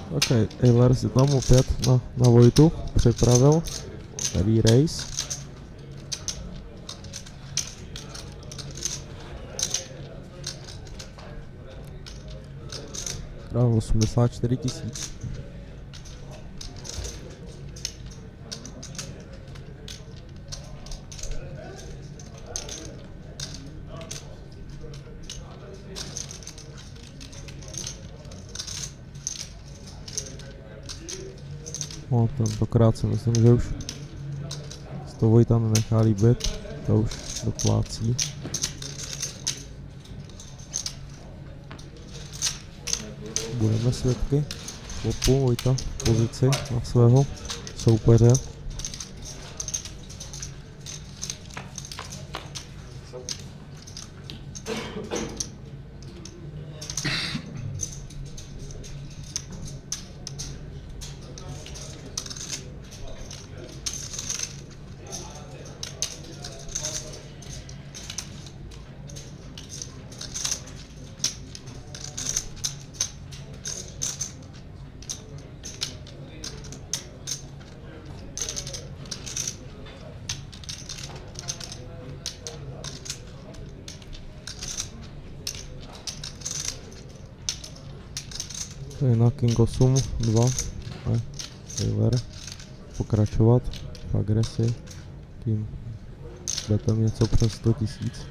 Ok, Eiler si tam opět na Vojtu připravil. Heavy race. Dal 84 000. No, tentokrát si myslím, že už to Vojta nenechá líbit, to už doplácí. Budeme svědky klopu Vojta v pozici na svého soupeře. Tady na King 8, 2, a Eiler pokračovat v agresi, tím betem něco přes 100 000.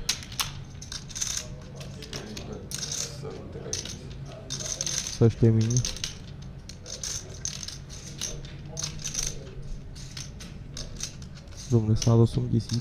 Co ještě míň? $78 000.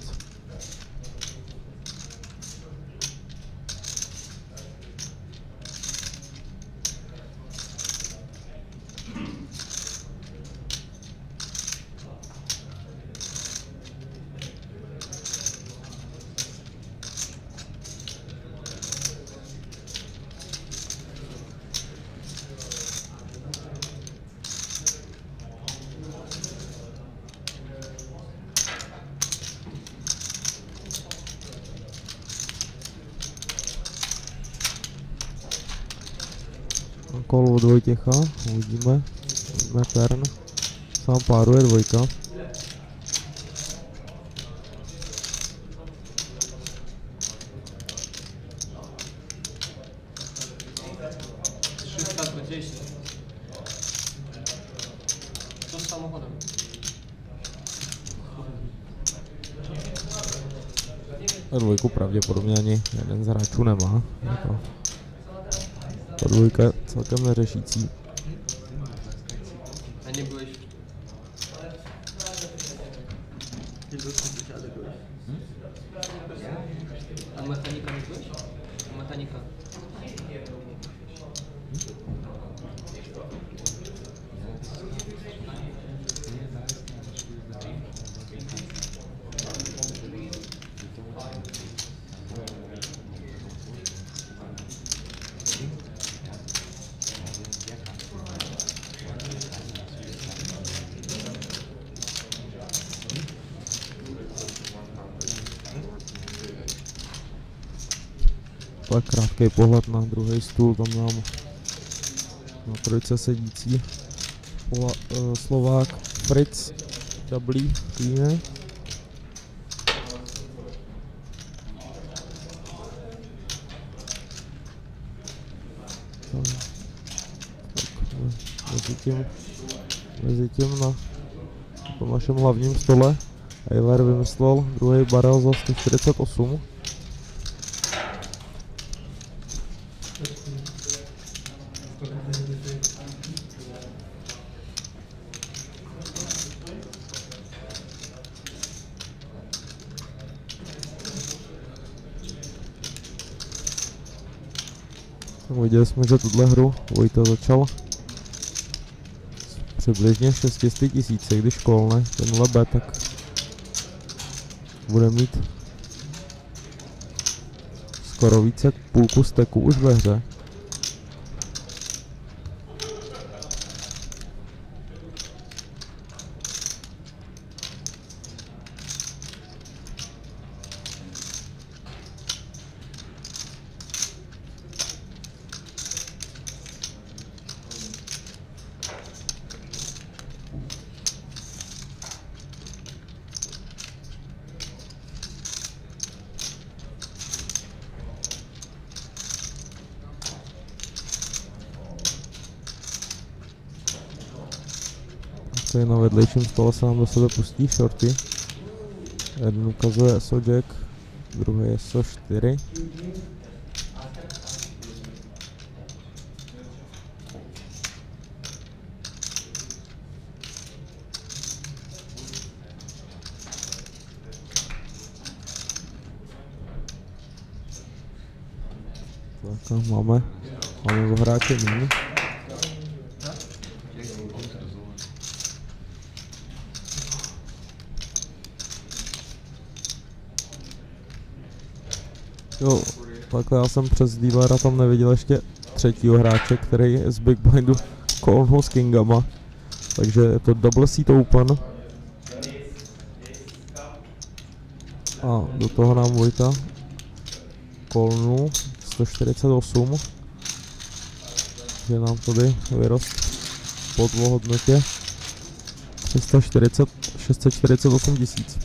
Kol od Vojtěcha, uvidíme turn, sám páruje dvojka. Co s samochodem? A dvojku pravděpodobně ani jeden z hráčů nemá. Ta dvojka je celkem neřešící. Ani budeš... Ty byl jsem začátek budeš. A mechanika nebudeš? Mechanika. Tak krátký pohled na druhý stůl, tam mám na trojce sedící Slovák Fritz Dablí Klíne. Mezi tím na tom našem hlavním stole Eiler vymyslel druhý barel za 148. Viděli jsme, že tuhle hru Vojta začal přibližně 600 000, když kolne tenhle bet, tak bude mít skoro více jak půlku steku už ve hře. Tady na vedlejším stole se nám do sebe pustí shorty. Jeden ukazuje SO Jack, druhý je SO 4. Tak máme o hráče míň. Jo, takhle já jsem přes dealera tam neviděl ještě třetího hráče, který je z Big Blindu callnul s kingama. Takže je to double seat open. A do toho nám Vojta callnul 148. Že nám tady vyrost po dvouhodnotě 648 tisíc.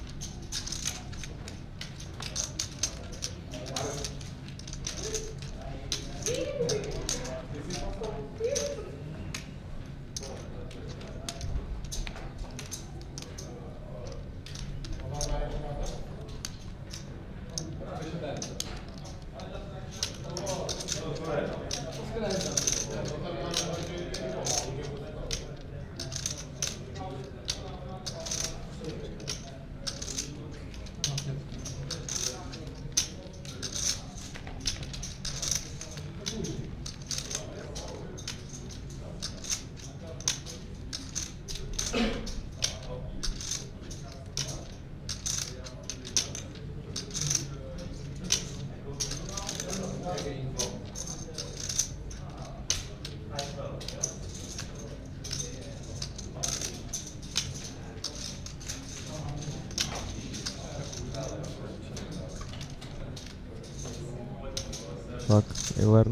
Tak, Iler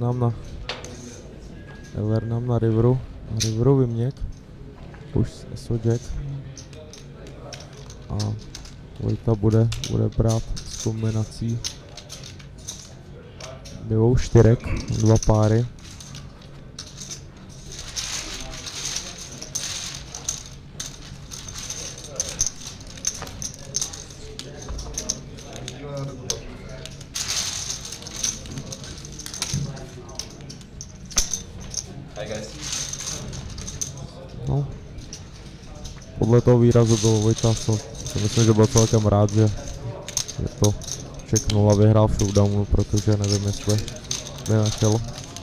nám na riveru vyměk. Už SO Jack. A Vojta bude brát s kombinací dvou čtyřek, dva páry. No, podle toho výrazu byl Vojta, si myslím, že byl celkem rád, že to čeknul a vyhrál v showdownu, protože nevím, jestli by našel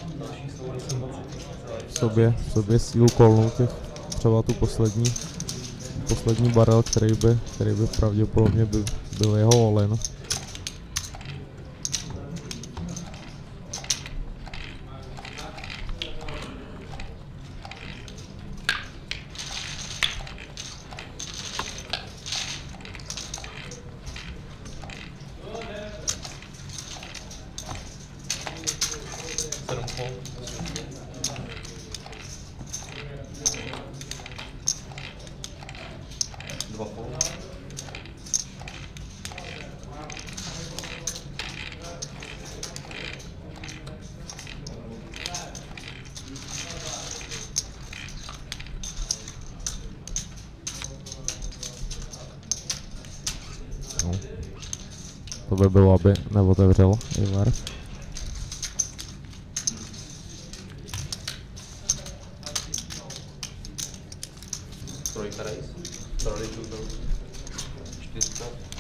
v sobě sílu kolnou těch, třeba tu poslední barel, který by pravděpodobně byl jeho all-in. No. To by bylo, aby neotevřel Ivar. Trojka race, tady tu byl 4.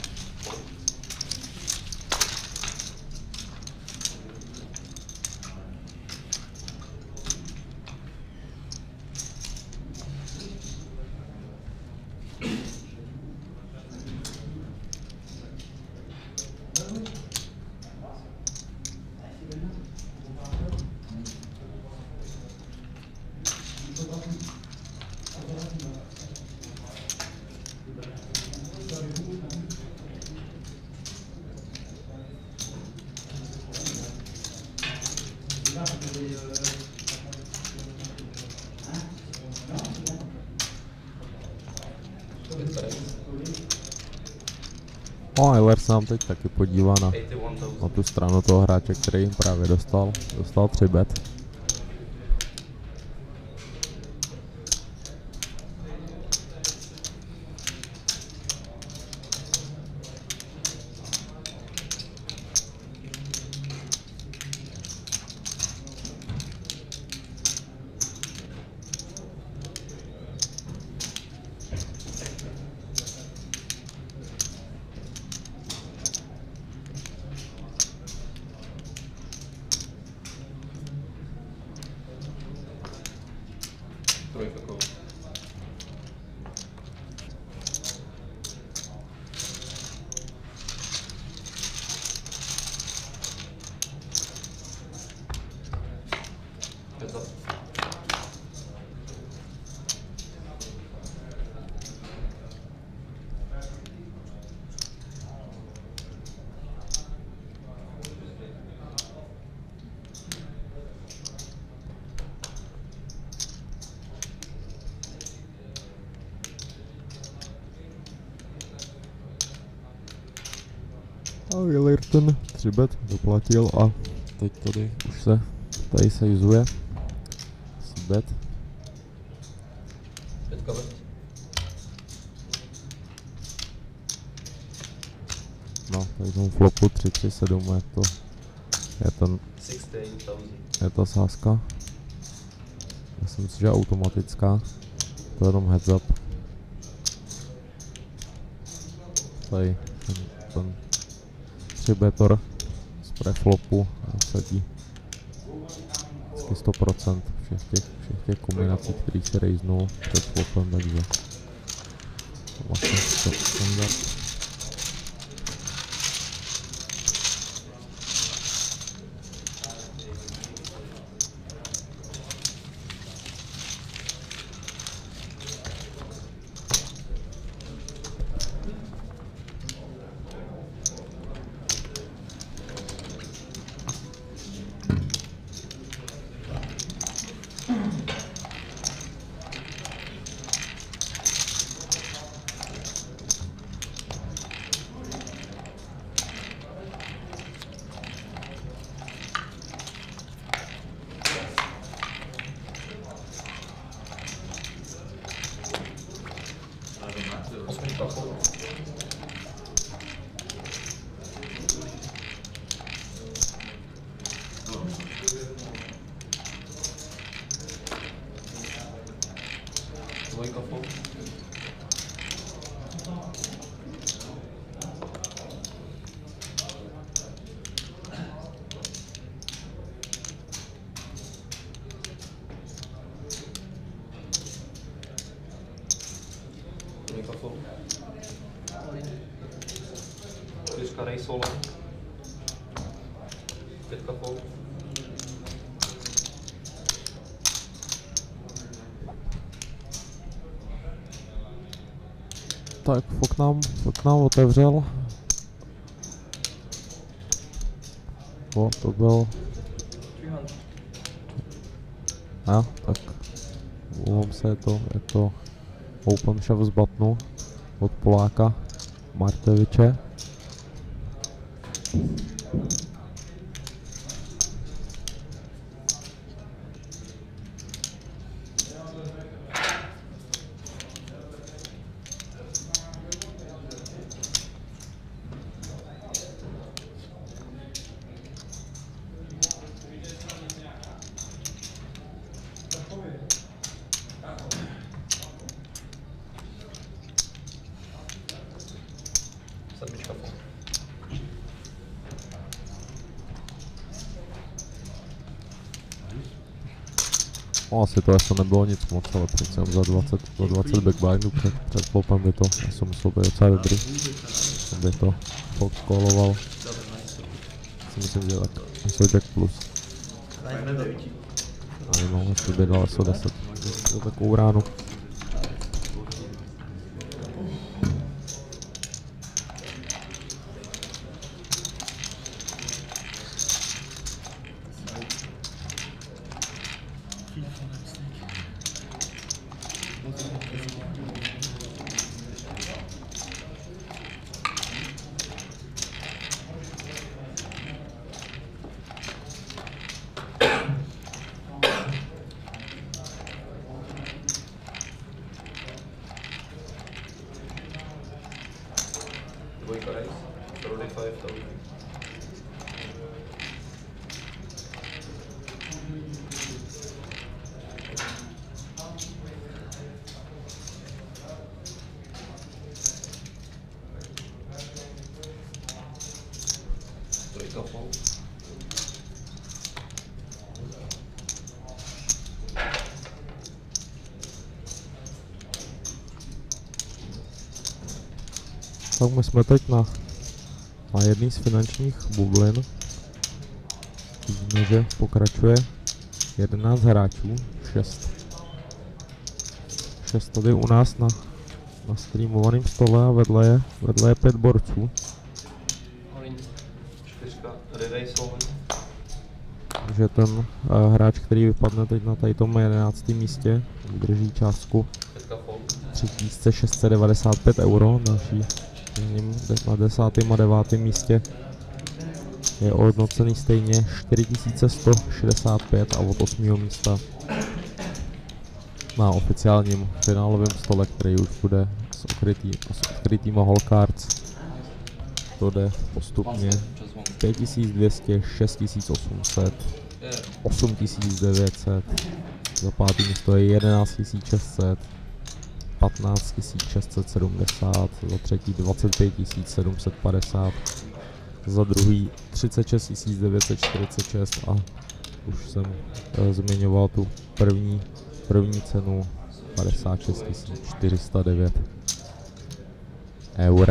No, Iler se nám teď taky podívá na tu stranu toho hráče, který právě dostal 3 bet. Heads up. A Willerton 3bet doplatil a teď tady už se tady sejzuje. Bet. Bet covered. No, tady tomu flopu 3-3-7 je ta sázka. Myslím si, že automatická. To je jenom heads up. Tady ten 3betor z preflopu sadí 100% všech těch kombinací, který se rejznul před flopem, takže vlastně to standard. Dvojka flop. Dvojka flop. Čtyřka race solo. Pětka flop. Tak fok nám otevřel. O, to byl... A, tak omlouvám se, je to open shove z butnu od Poláka Marteviče. Sedmička flop. No, asi to nebylo nic moc, ale přece jsem za 20 backbindů před flopem by to, já jsem musel být docela dobrý, by to fok koloval. Myslím, že tak, asi jack plus. Ale no, jestli by dal asi 10 za takovou ránu. Dvojka race. 35,000. Trojka flop. Tak my jsme teď na jedný z finančních bublin. Vidíme, že pokračuje 11 hráčů, 6 tady u nás na streamovaném stole a vedle je 5 borců. Takže ten hráč, který vypadne teď na tady tom 11. místě, drží částku 3695 €, další na 10. a 9. místě je ohodnocený stejně 4165 a od 8. místa na oficiálním finálovém stole, který už bude s odkrytýma hallcards. To jde postupně 5200, 6800, 8900, za 5. místo je 11600, 15670, za 3. 25750, za druhý 36946 a už jsem zmiňoval tu první cenu 56409 €.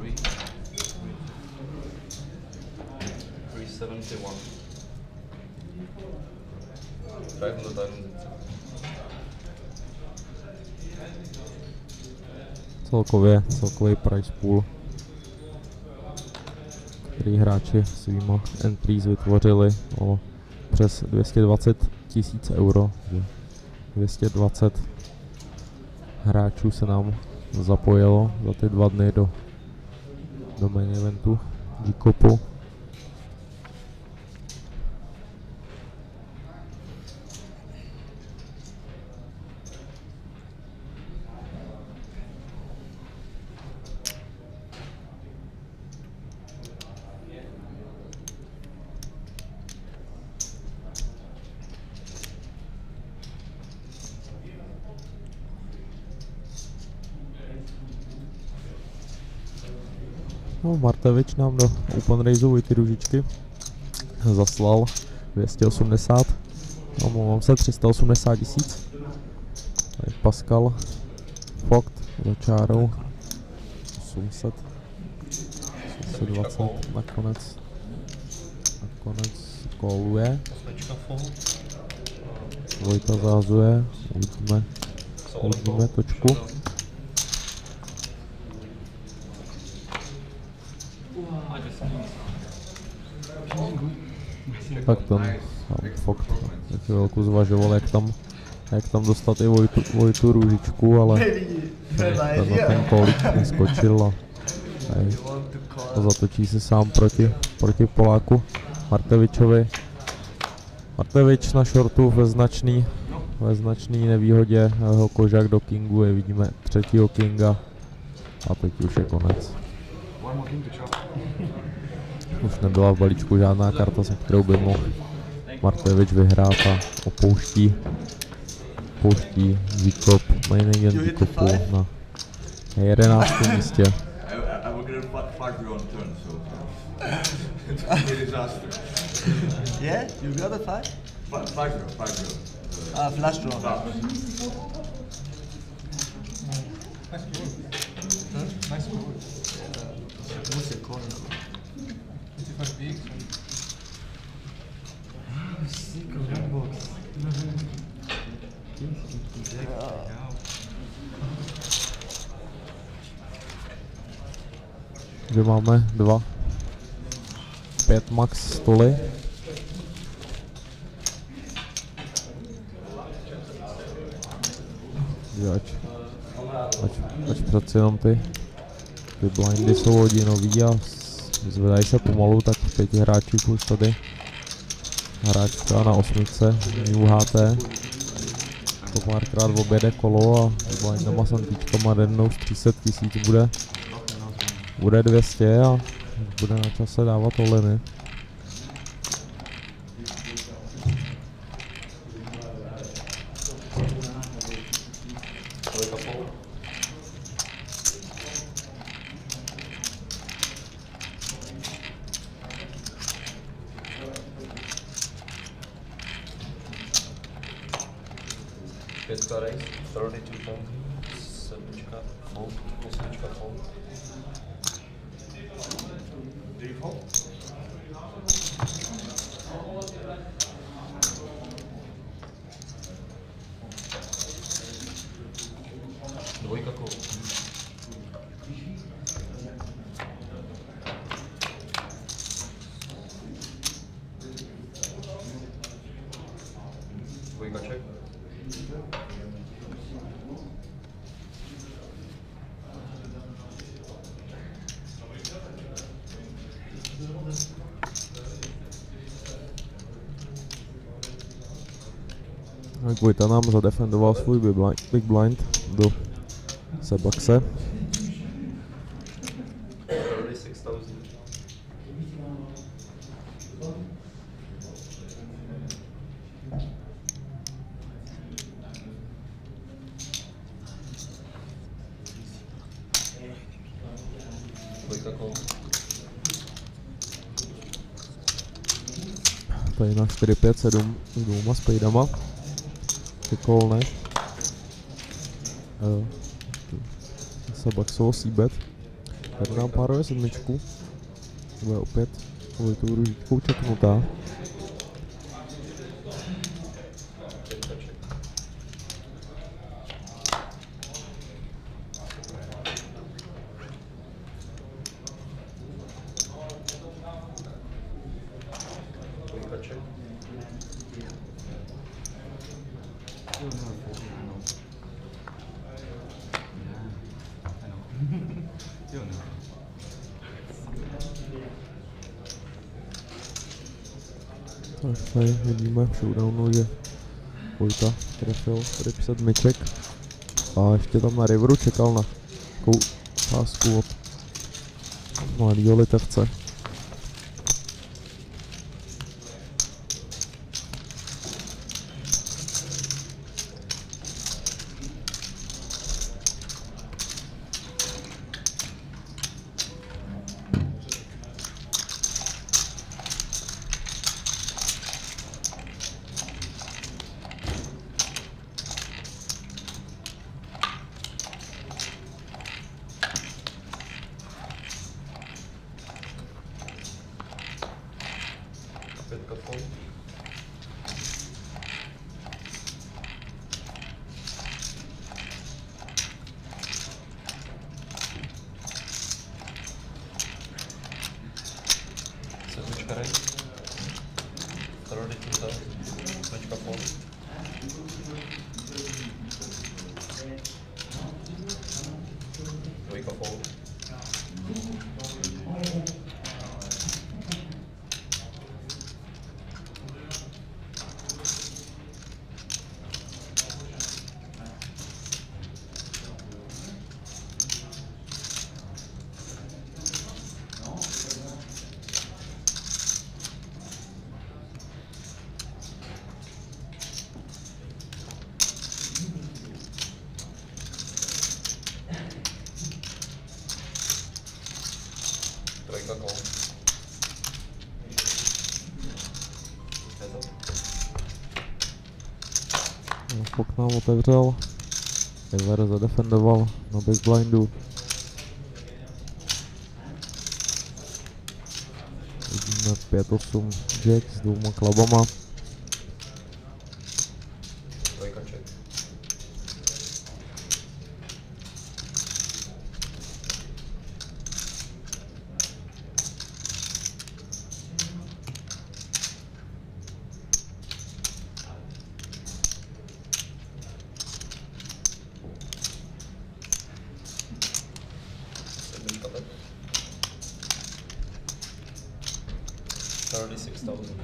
371. Celkový price pool, který hráči svýma entries vytvořili o přes 220 000 €. 220 hráčů se nám zapojilo za ty 2 dny do main eventu GCOPu. No, Martevič nám do Open Raceu ty ružičky zaslal 280, omlouvám se, 380 000. Tady Pascal Vogt za čárou 820, nakonec koluje. Vojta zahazuje, uvidíme točku. Tak ten Vogt taky velkou zvažoval, jak tam dostat i Vojtu růžičku, ale ten kolik neskočil a zatočí se sám proti Poláku Martevičovi. Martevič na shortu ve značný nevýhodě, jeho kožák do kingu, vidíme 3. kinga a teď už je konec. Už nebyla v balíčku žádná karta, se kterou by mohl Martevič vyhrát a opouští GCOP, main event GCOPu na 11. místě. Yeah, you got a 5? 5-0. Flash draw. Nice goal. What's your call number? 25 sick of that box. Že máme 5 max stoly. Ať přeci jenom ty blindy jsou hodinový a zvedají se pomalu, tak 5 hráčů už tady. Hráčka na 8, UHT. To párkrát objede kolo a blindama santíčkama jednou z 300 000 bude 200 a bude na čase dávat oliny. Pětka race, 32 pound, 7 fold, 8 fold. Dvojka check. Vojta nám zadefendoval svůj big blind do sebaxe. 36,000. Dvojka call. Tady na 4, 5, 7 s dvouma spejdama. Kolne. Sebaxovo C-bet. Tady nám páruje sedmičku. To bude opět Vojtovou ružičkou čeknutá. Tak tady vidíme v showdownu, že Vojta trefil rip sedmiček a ještě tam na riveru čekal na takovou sázku od mladýho litevce. Pětka call. Sedmička raise. 32,000. Osmička call. Dvojka call. Trojka call. Pok nám otevřel, River zadefendoval na big blindu. Vidíme 5-8 jack s dvouma klabama. Dvojka check. Sedmička bet. 36,000.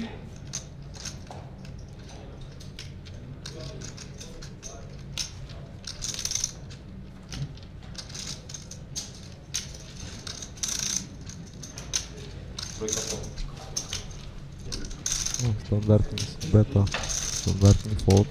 Trojka call. No, standardní beta, standardní fold.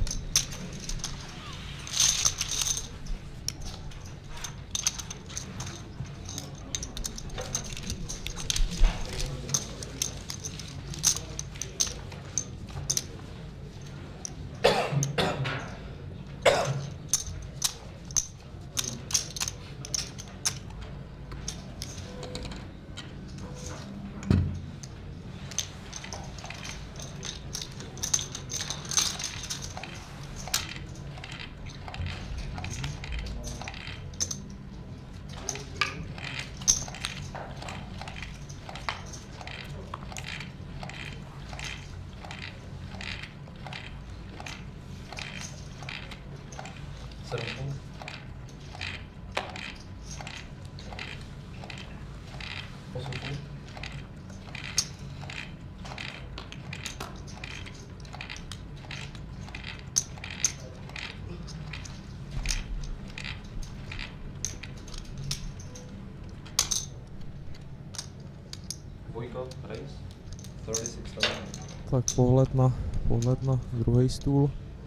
tak pohled na druhý stůl.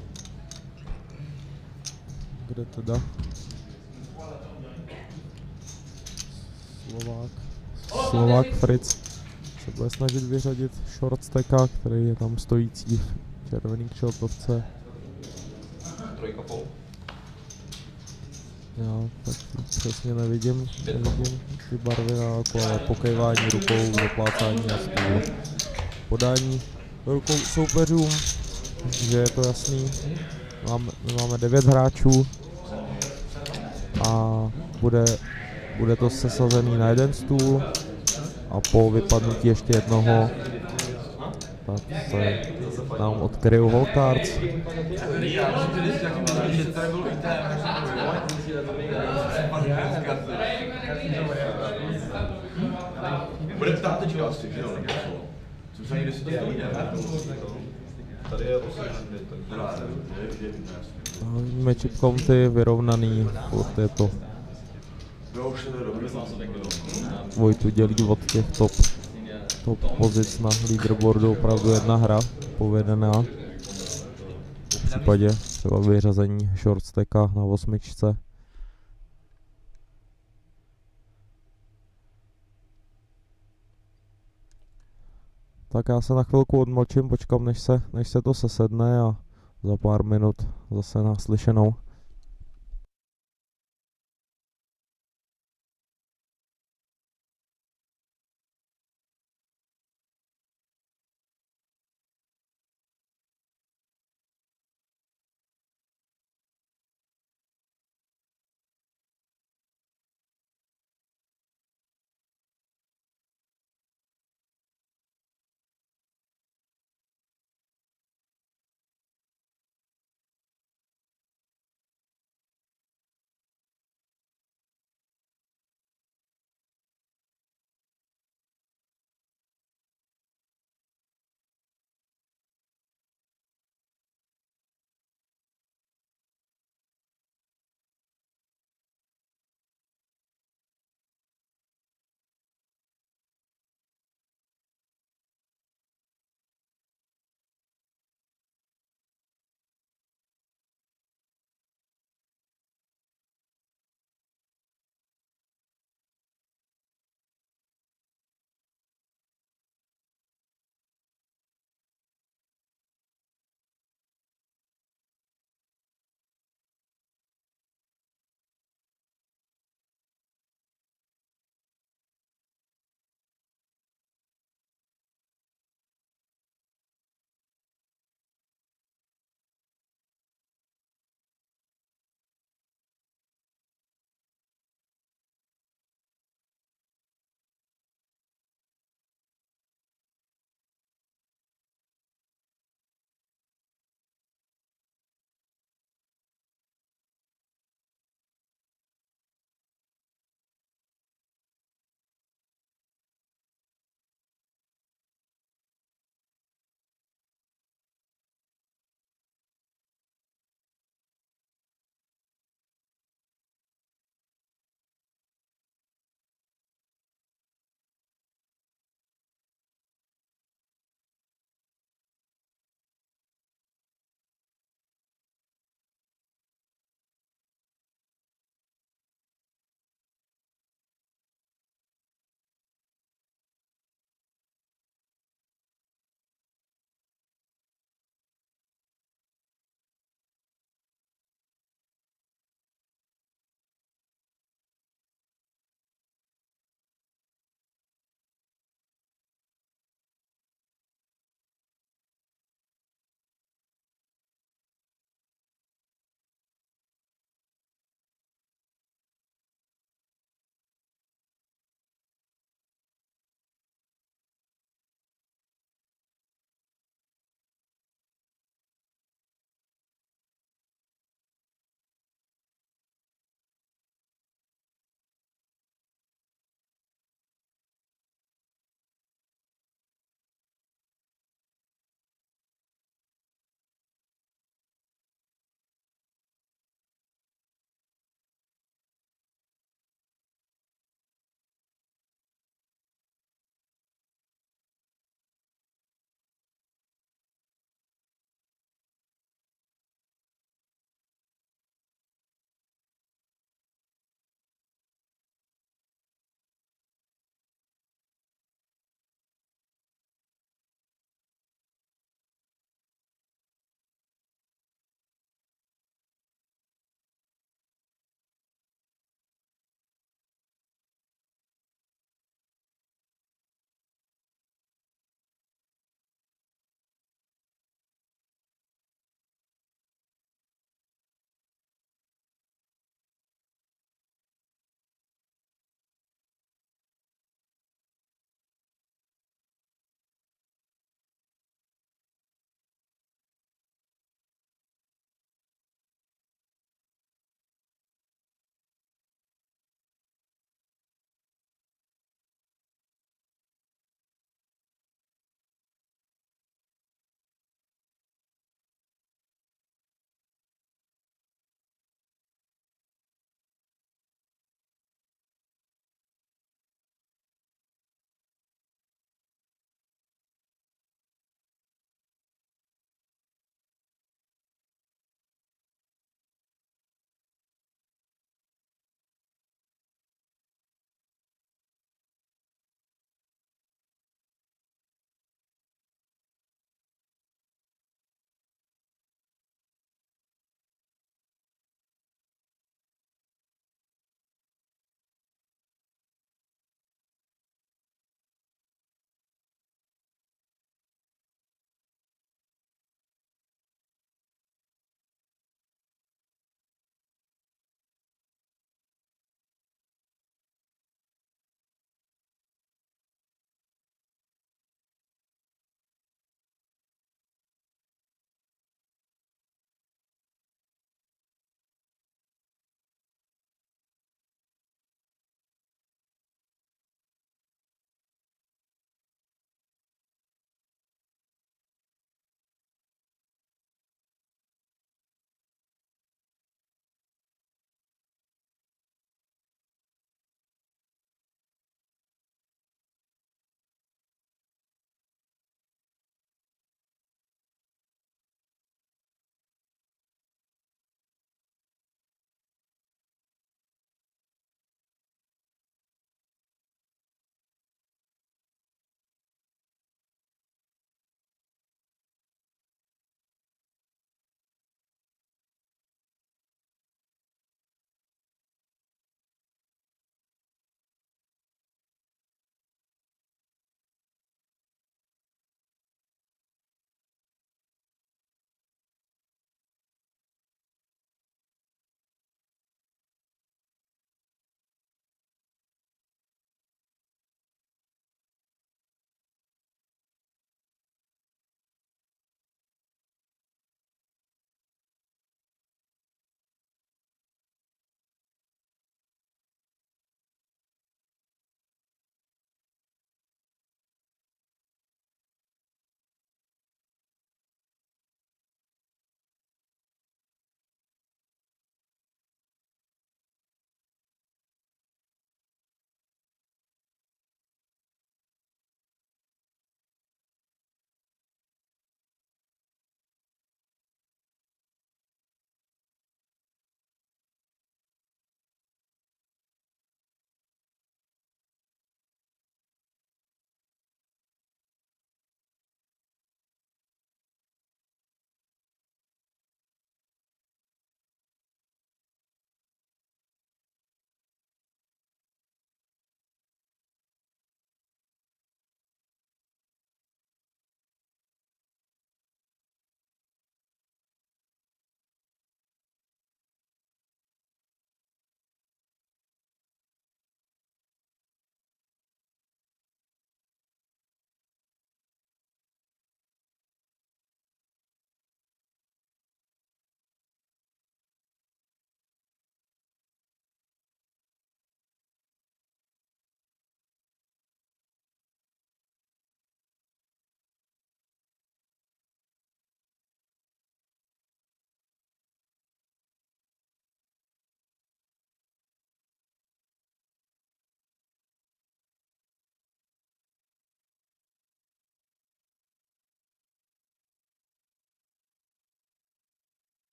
Kde teda Slovák Fritz se bude snažit vyřadit short stacka, který je tam stojící v červený kšeltovce. Trojka pol. Já tak přesně nevidím ty barvy na jako, ale pokejvání rukou, doplácání na stůl. Podání rukou soupeřům, že je to jasný. Máme 9 hráčů a bude to sesazený na jeden stůl a po vypadnutí ještě jednoho tak se nám odkryjou whole cards. Bude ptát teďka asi, že jo? Jsem se někde si to stojí, Tady je 8 Vidíme chip county vyrovnaný, furt je to Vojtu dělí od těch top pozic na leaderboardu opravdu jedna hra povedená. V případě třeba vyřazení short stacka na 8. Tak já se na chvilku odmlčím, počkám než se to sesedne a za pár minut zase naslyšenou.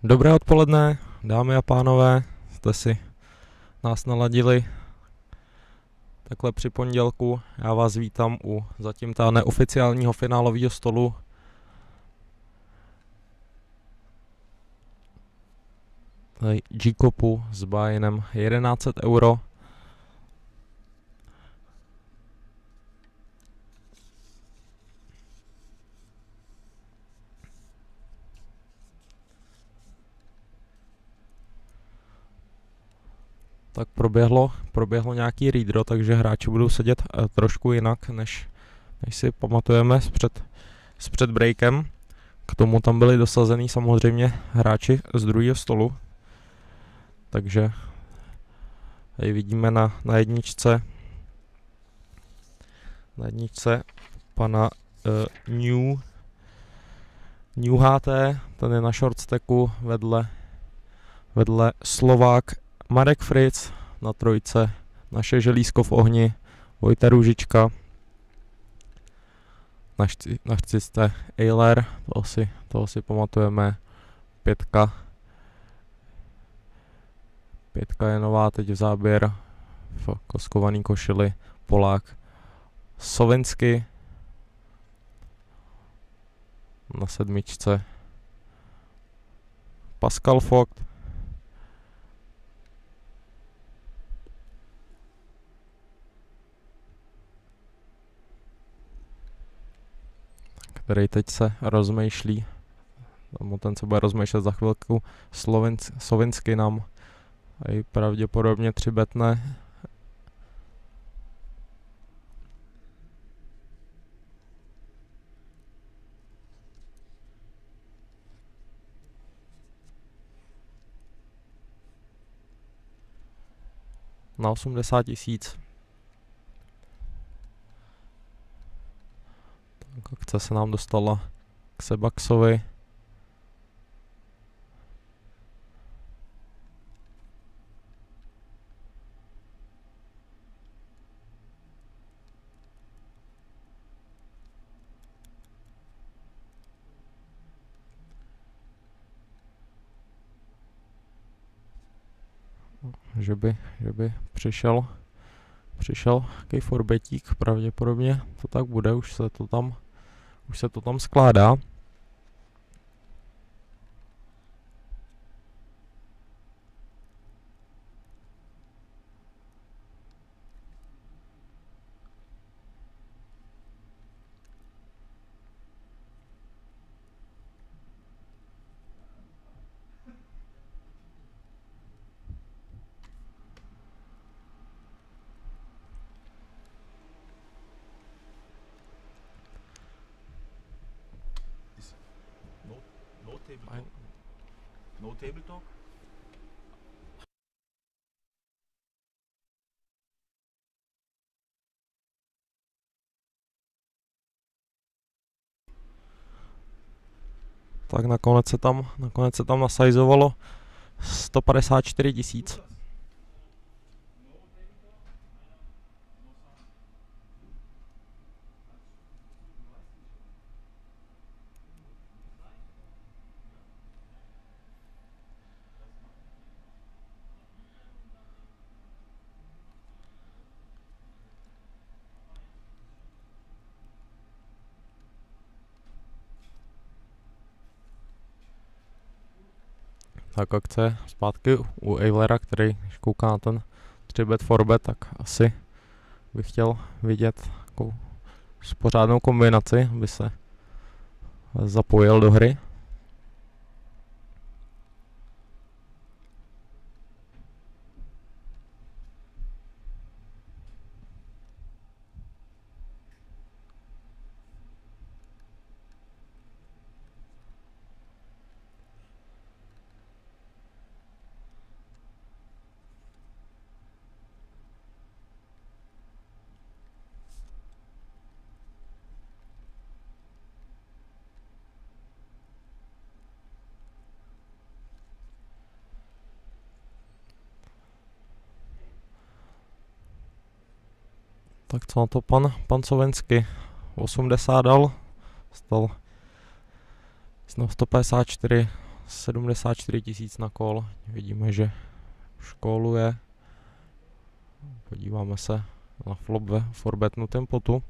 Dobré odpoledne, dámy a pánové, jste si nás naladili takhle při pondělku. Já vás vítám u zatím ta neoficiálního finálového stolu GCOPu s buy-inem 1100 euro. Tak proběhlo nějaký redraw, takže hráči budou sedět trošku jinak, než si pamatujeme před breakem. K tomu tam byli dosazený samozřejmě hráči z druhého stolu. Takže tady vidíme na jedničce pana New HT, ten je na short stacku, vedle Slovák Marek Fritz, na trojce naše želízko v ohni Vojta Růžička, na čtyřce Eiler, toho si pamatujeme, pětka je nová teď v záběr, v koskovaný košili, Polák Sovinsky, na sedmičce Pascal Vogt, který teď se rozmýšlí, ten se bude rozmýšlet za chvilku, Sovinsky nám i pravděpodobně třibetne. Na 80 000. Tak akce se nám dostala k Sebaxovi. Že by přišel jaký forbetík, pravděpodobně to tak bude, už se to tam skládá. No table talk? Tak nakonec se tam nasajzovalo 154 000. Tak akce zpátky u Eilera, který když kouká na ten 3bet 4bet, tak asi bych chtěl vidět takovou pořádnou kombinaci, aby se zapojil do hry. Tak co na to pan Sovensky? 80 dal, stal 154, 74 000 na kol. Vidíme, že školuje. Podíváme se na flop ve forbetnutém potu.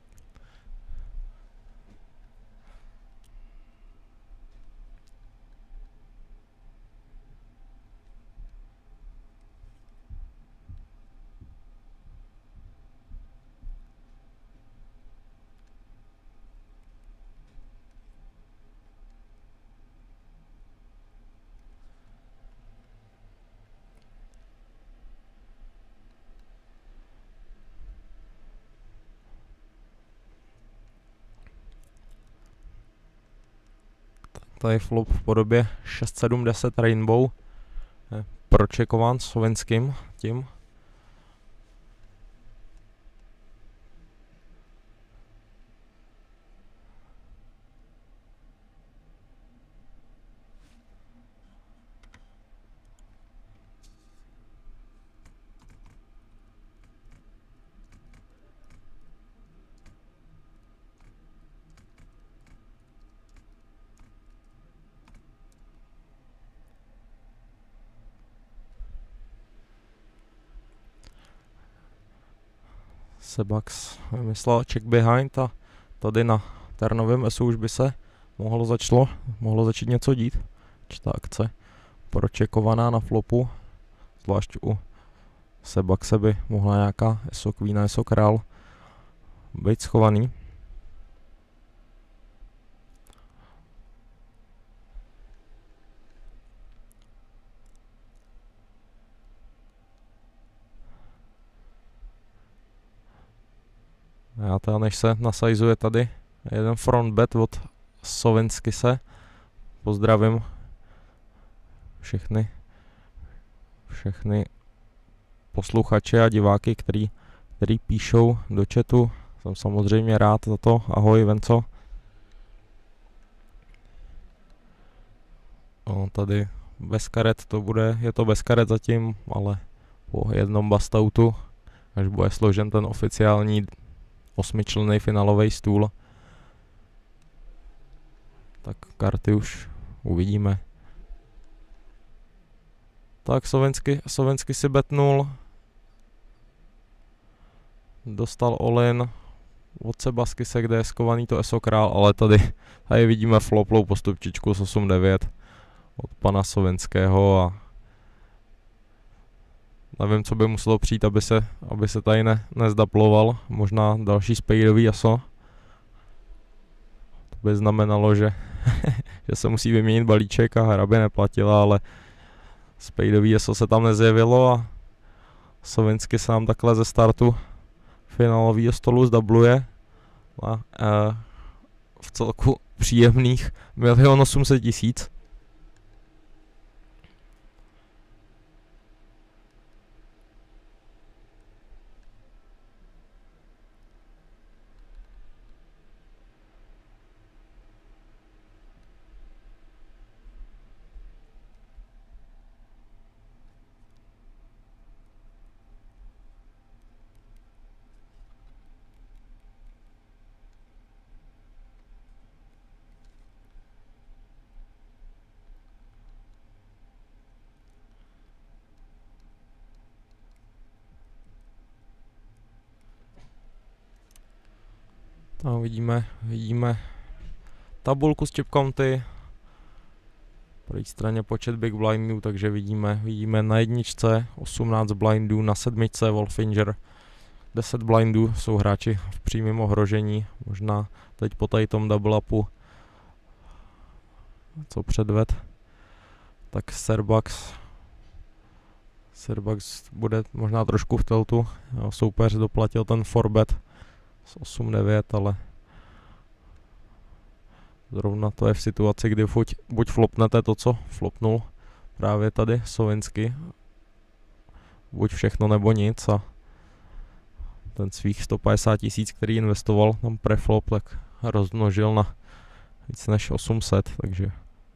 Tady flop v podobě 6-7-10 Rainbow, je pročekován slovenským tím. Sebax vymyslel check behind a tady na ternovém SU už by se mohlo začít něco dít. Ta akce pročekovaná na flopu, zvlášť u Sebaxe by mohla nějaká SO Queen, SO král být schovaný. Já teda než se nasajzuje tady jeden front bet od Slovenskise. Pozdravím všechny posluchače a diváky, který píšou do chatu. Jsem samozřejmě rád za to. Ahoj Venco. No, tady bez karet to bude, je to bez karet zatím, ale po jednom bustoutu, až bude složen ten oficiální 8členný finálový stůl, tak karty už uvidíme. Tak Slovensky si betnul, dostal all-in od Sebaskise, kde je skovaný to SO král, ale tady vidíme floplou postupčičku s 8-9 od pana Slovenského a nevím, co by muselo přijít, aby se tady nezdaploval. Možná další spadeový ASO. To by znamenalo, že se musí vyměnit balíček a hra by neplatila, ale spadeový ASO se tam nezjevilo a Slovensky se nám takhle ze startu finálového stolu zdabluje a v celku příjemných 1 800 000. Tam vidíme tabulku s chip county. Po její straně počet big blindů, takže vidíme na jedničce 18 blindů, na sedmičce Wolfinger 10 blindů, jsou hráči v přímém ohrožení. Možná teď po tady tom double upu, co předved, tak Serbax bude možná trošku v tiltu. Soupeř doplatil ten forbet z 8-9, ale zrovna to je v situaci, kdy buď flopnete to, co flopnul právě tady Slovensky, buď všechno nebo nic a ten svých 150 000, který investoval tam preflop, tak rozmnožil na víc než 800, takže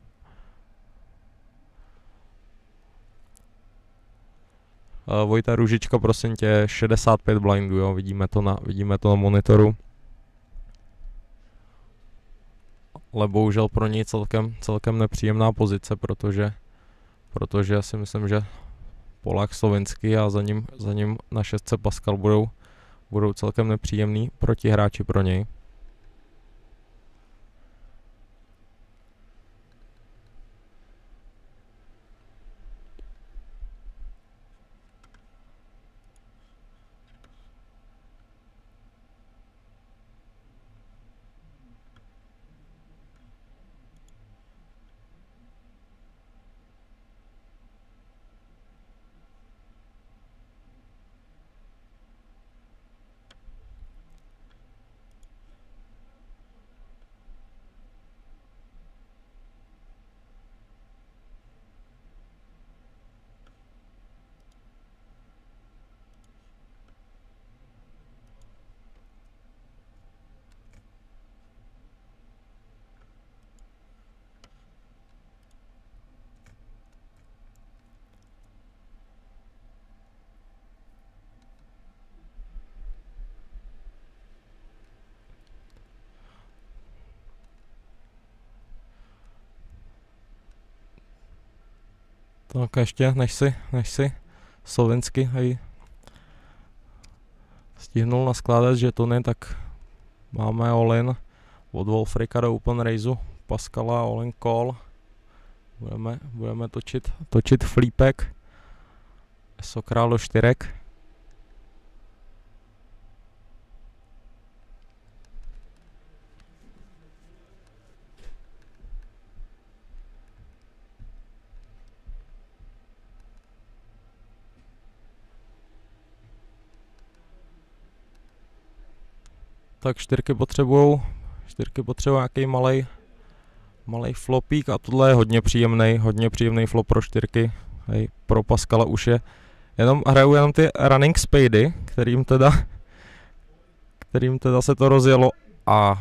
Vojta Růžička, prosím tě, 65 blindů, jo, vidíme to na monitoru. ale bohužel pro něj celkem nepříjemná pozice, protože já si myslím, že Polák slovenský a za ním na 6 Pascal budou celkem nepříjemný protihráči pro něj. Tak ještě, než si slovensky hej stihnul naskládat žetony, tak máme all-in od Wolfrika do Open Raceu, Pascala all-in call. Budeme točit flípek, Sokrál do 4. Tak 4 potřebujou nějaký malej flopík a tohle je hodně příjemný flop pro 4. Hej, pro Pascala už je hrajou jenom ty running spady, kterým teda se to rozjelo a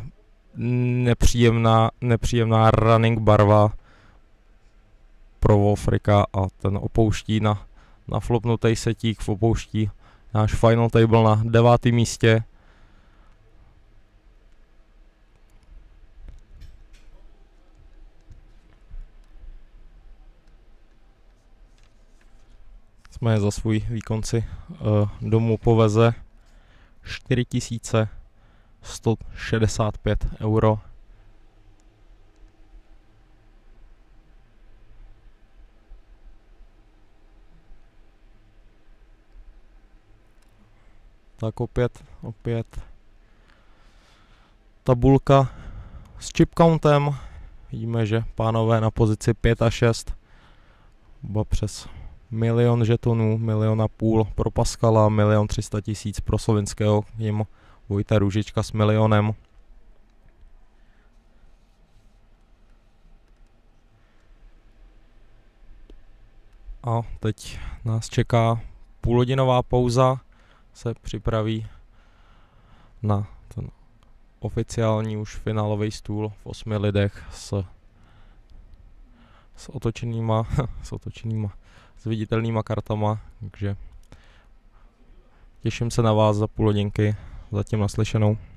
nepříjemná running barva pro Wolfrika a ten opouští na flopnutý setík, opouští náš final table na 9. místě. Jsme za svůj výkon si domů poveze 4165 euro. Tak opět tabulka s chip countem. Vidíme, že pánové na pozici 5 a 6 oba přes 1 000 000 žetonů, 1,5 milionu pro Pascala, 1 300 000 pro slovenského, jim Vojta Růžička s 1 milionem. A teď nás čeká půlhodinová pauza, se připraví na ten oficiální už finálový stůl v 8 lidech s otočenýma s viditelnýma kartama, takže těším se na vás za půl hodinky, zatím naslyšenou.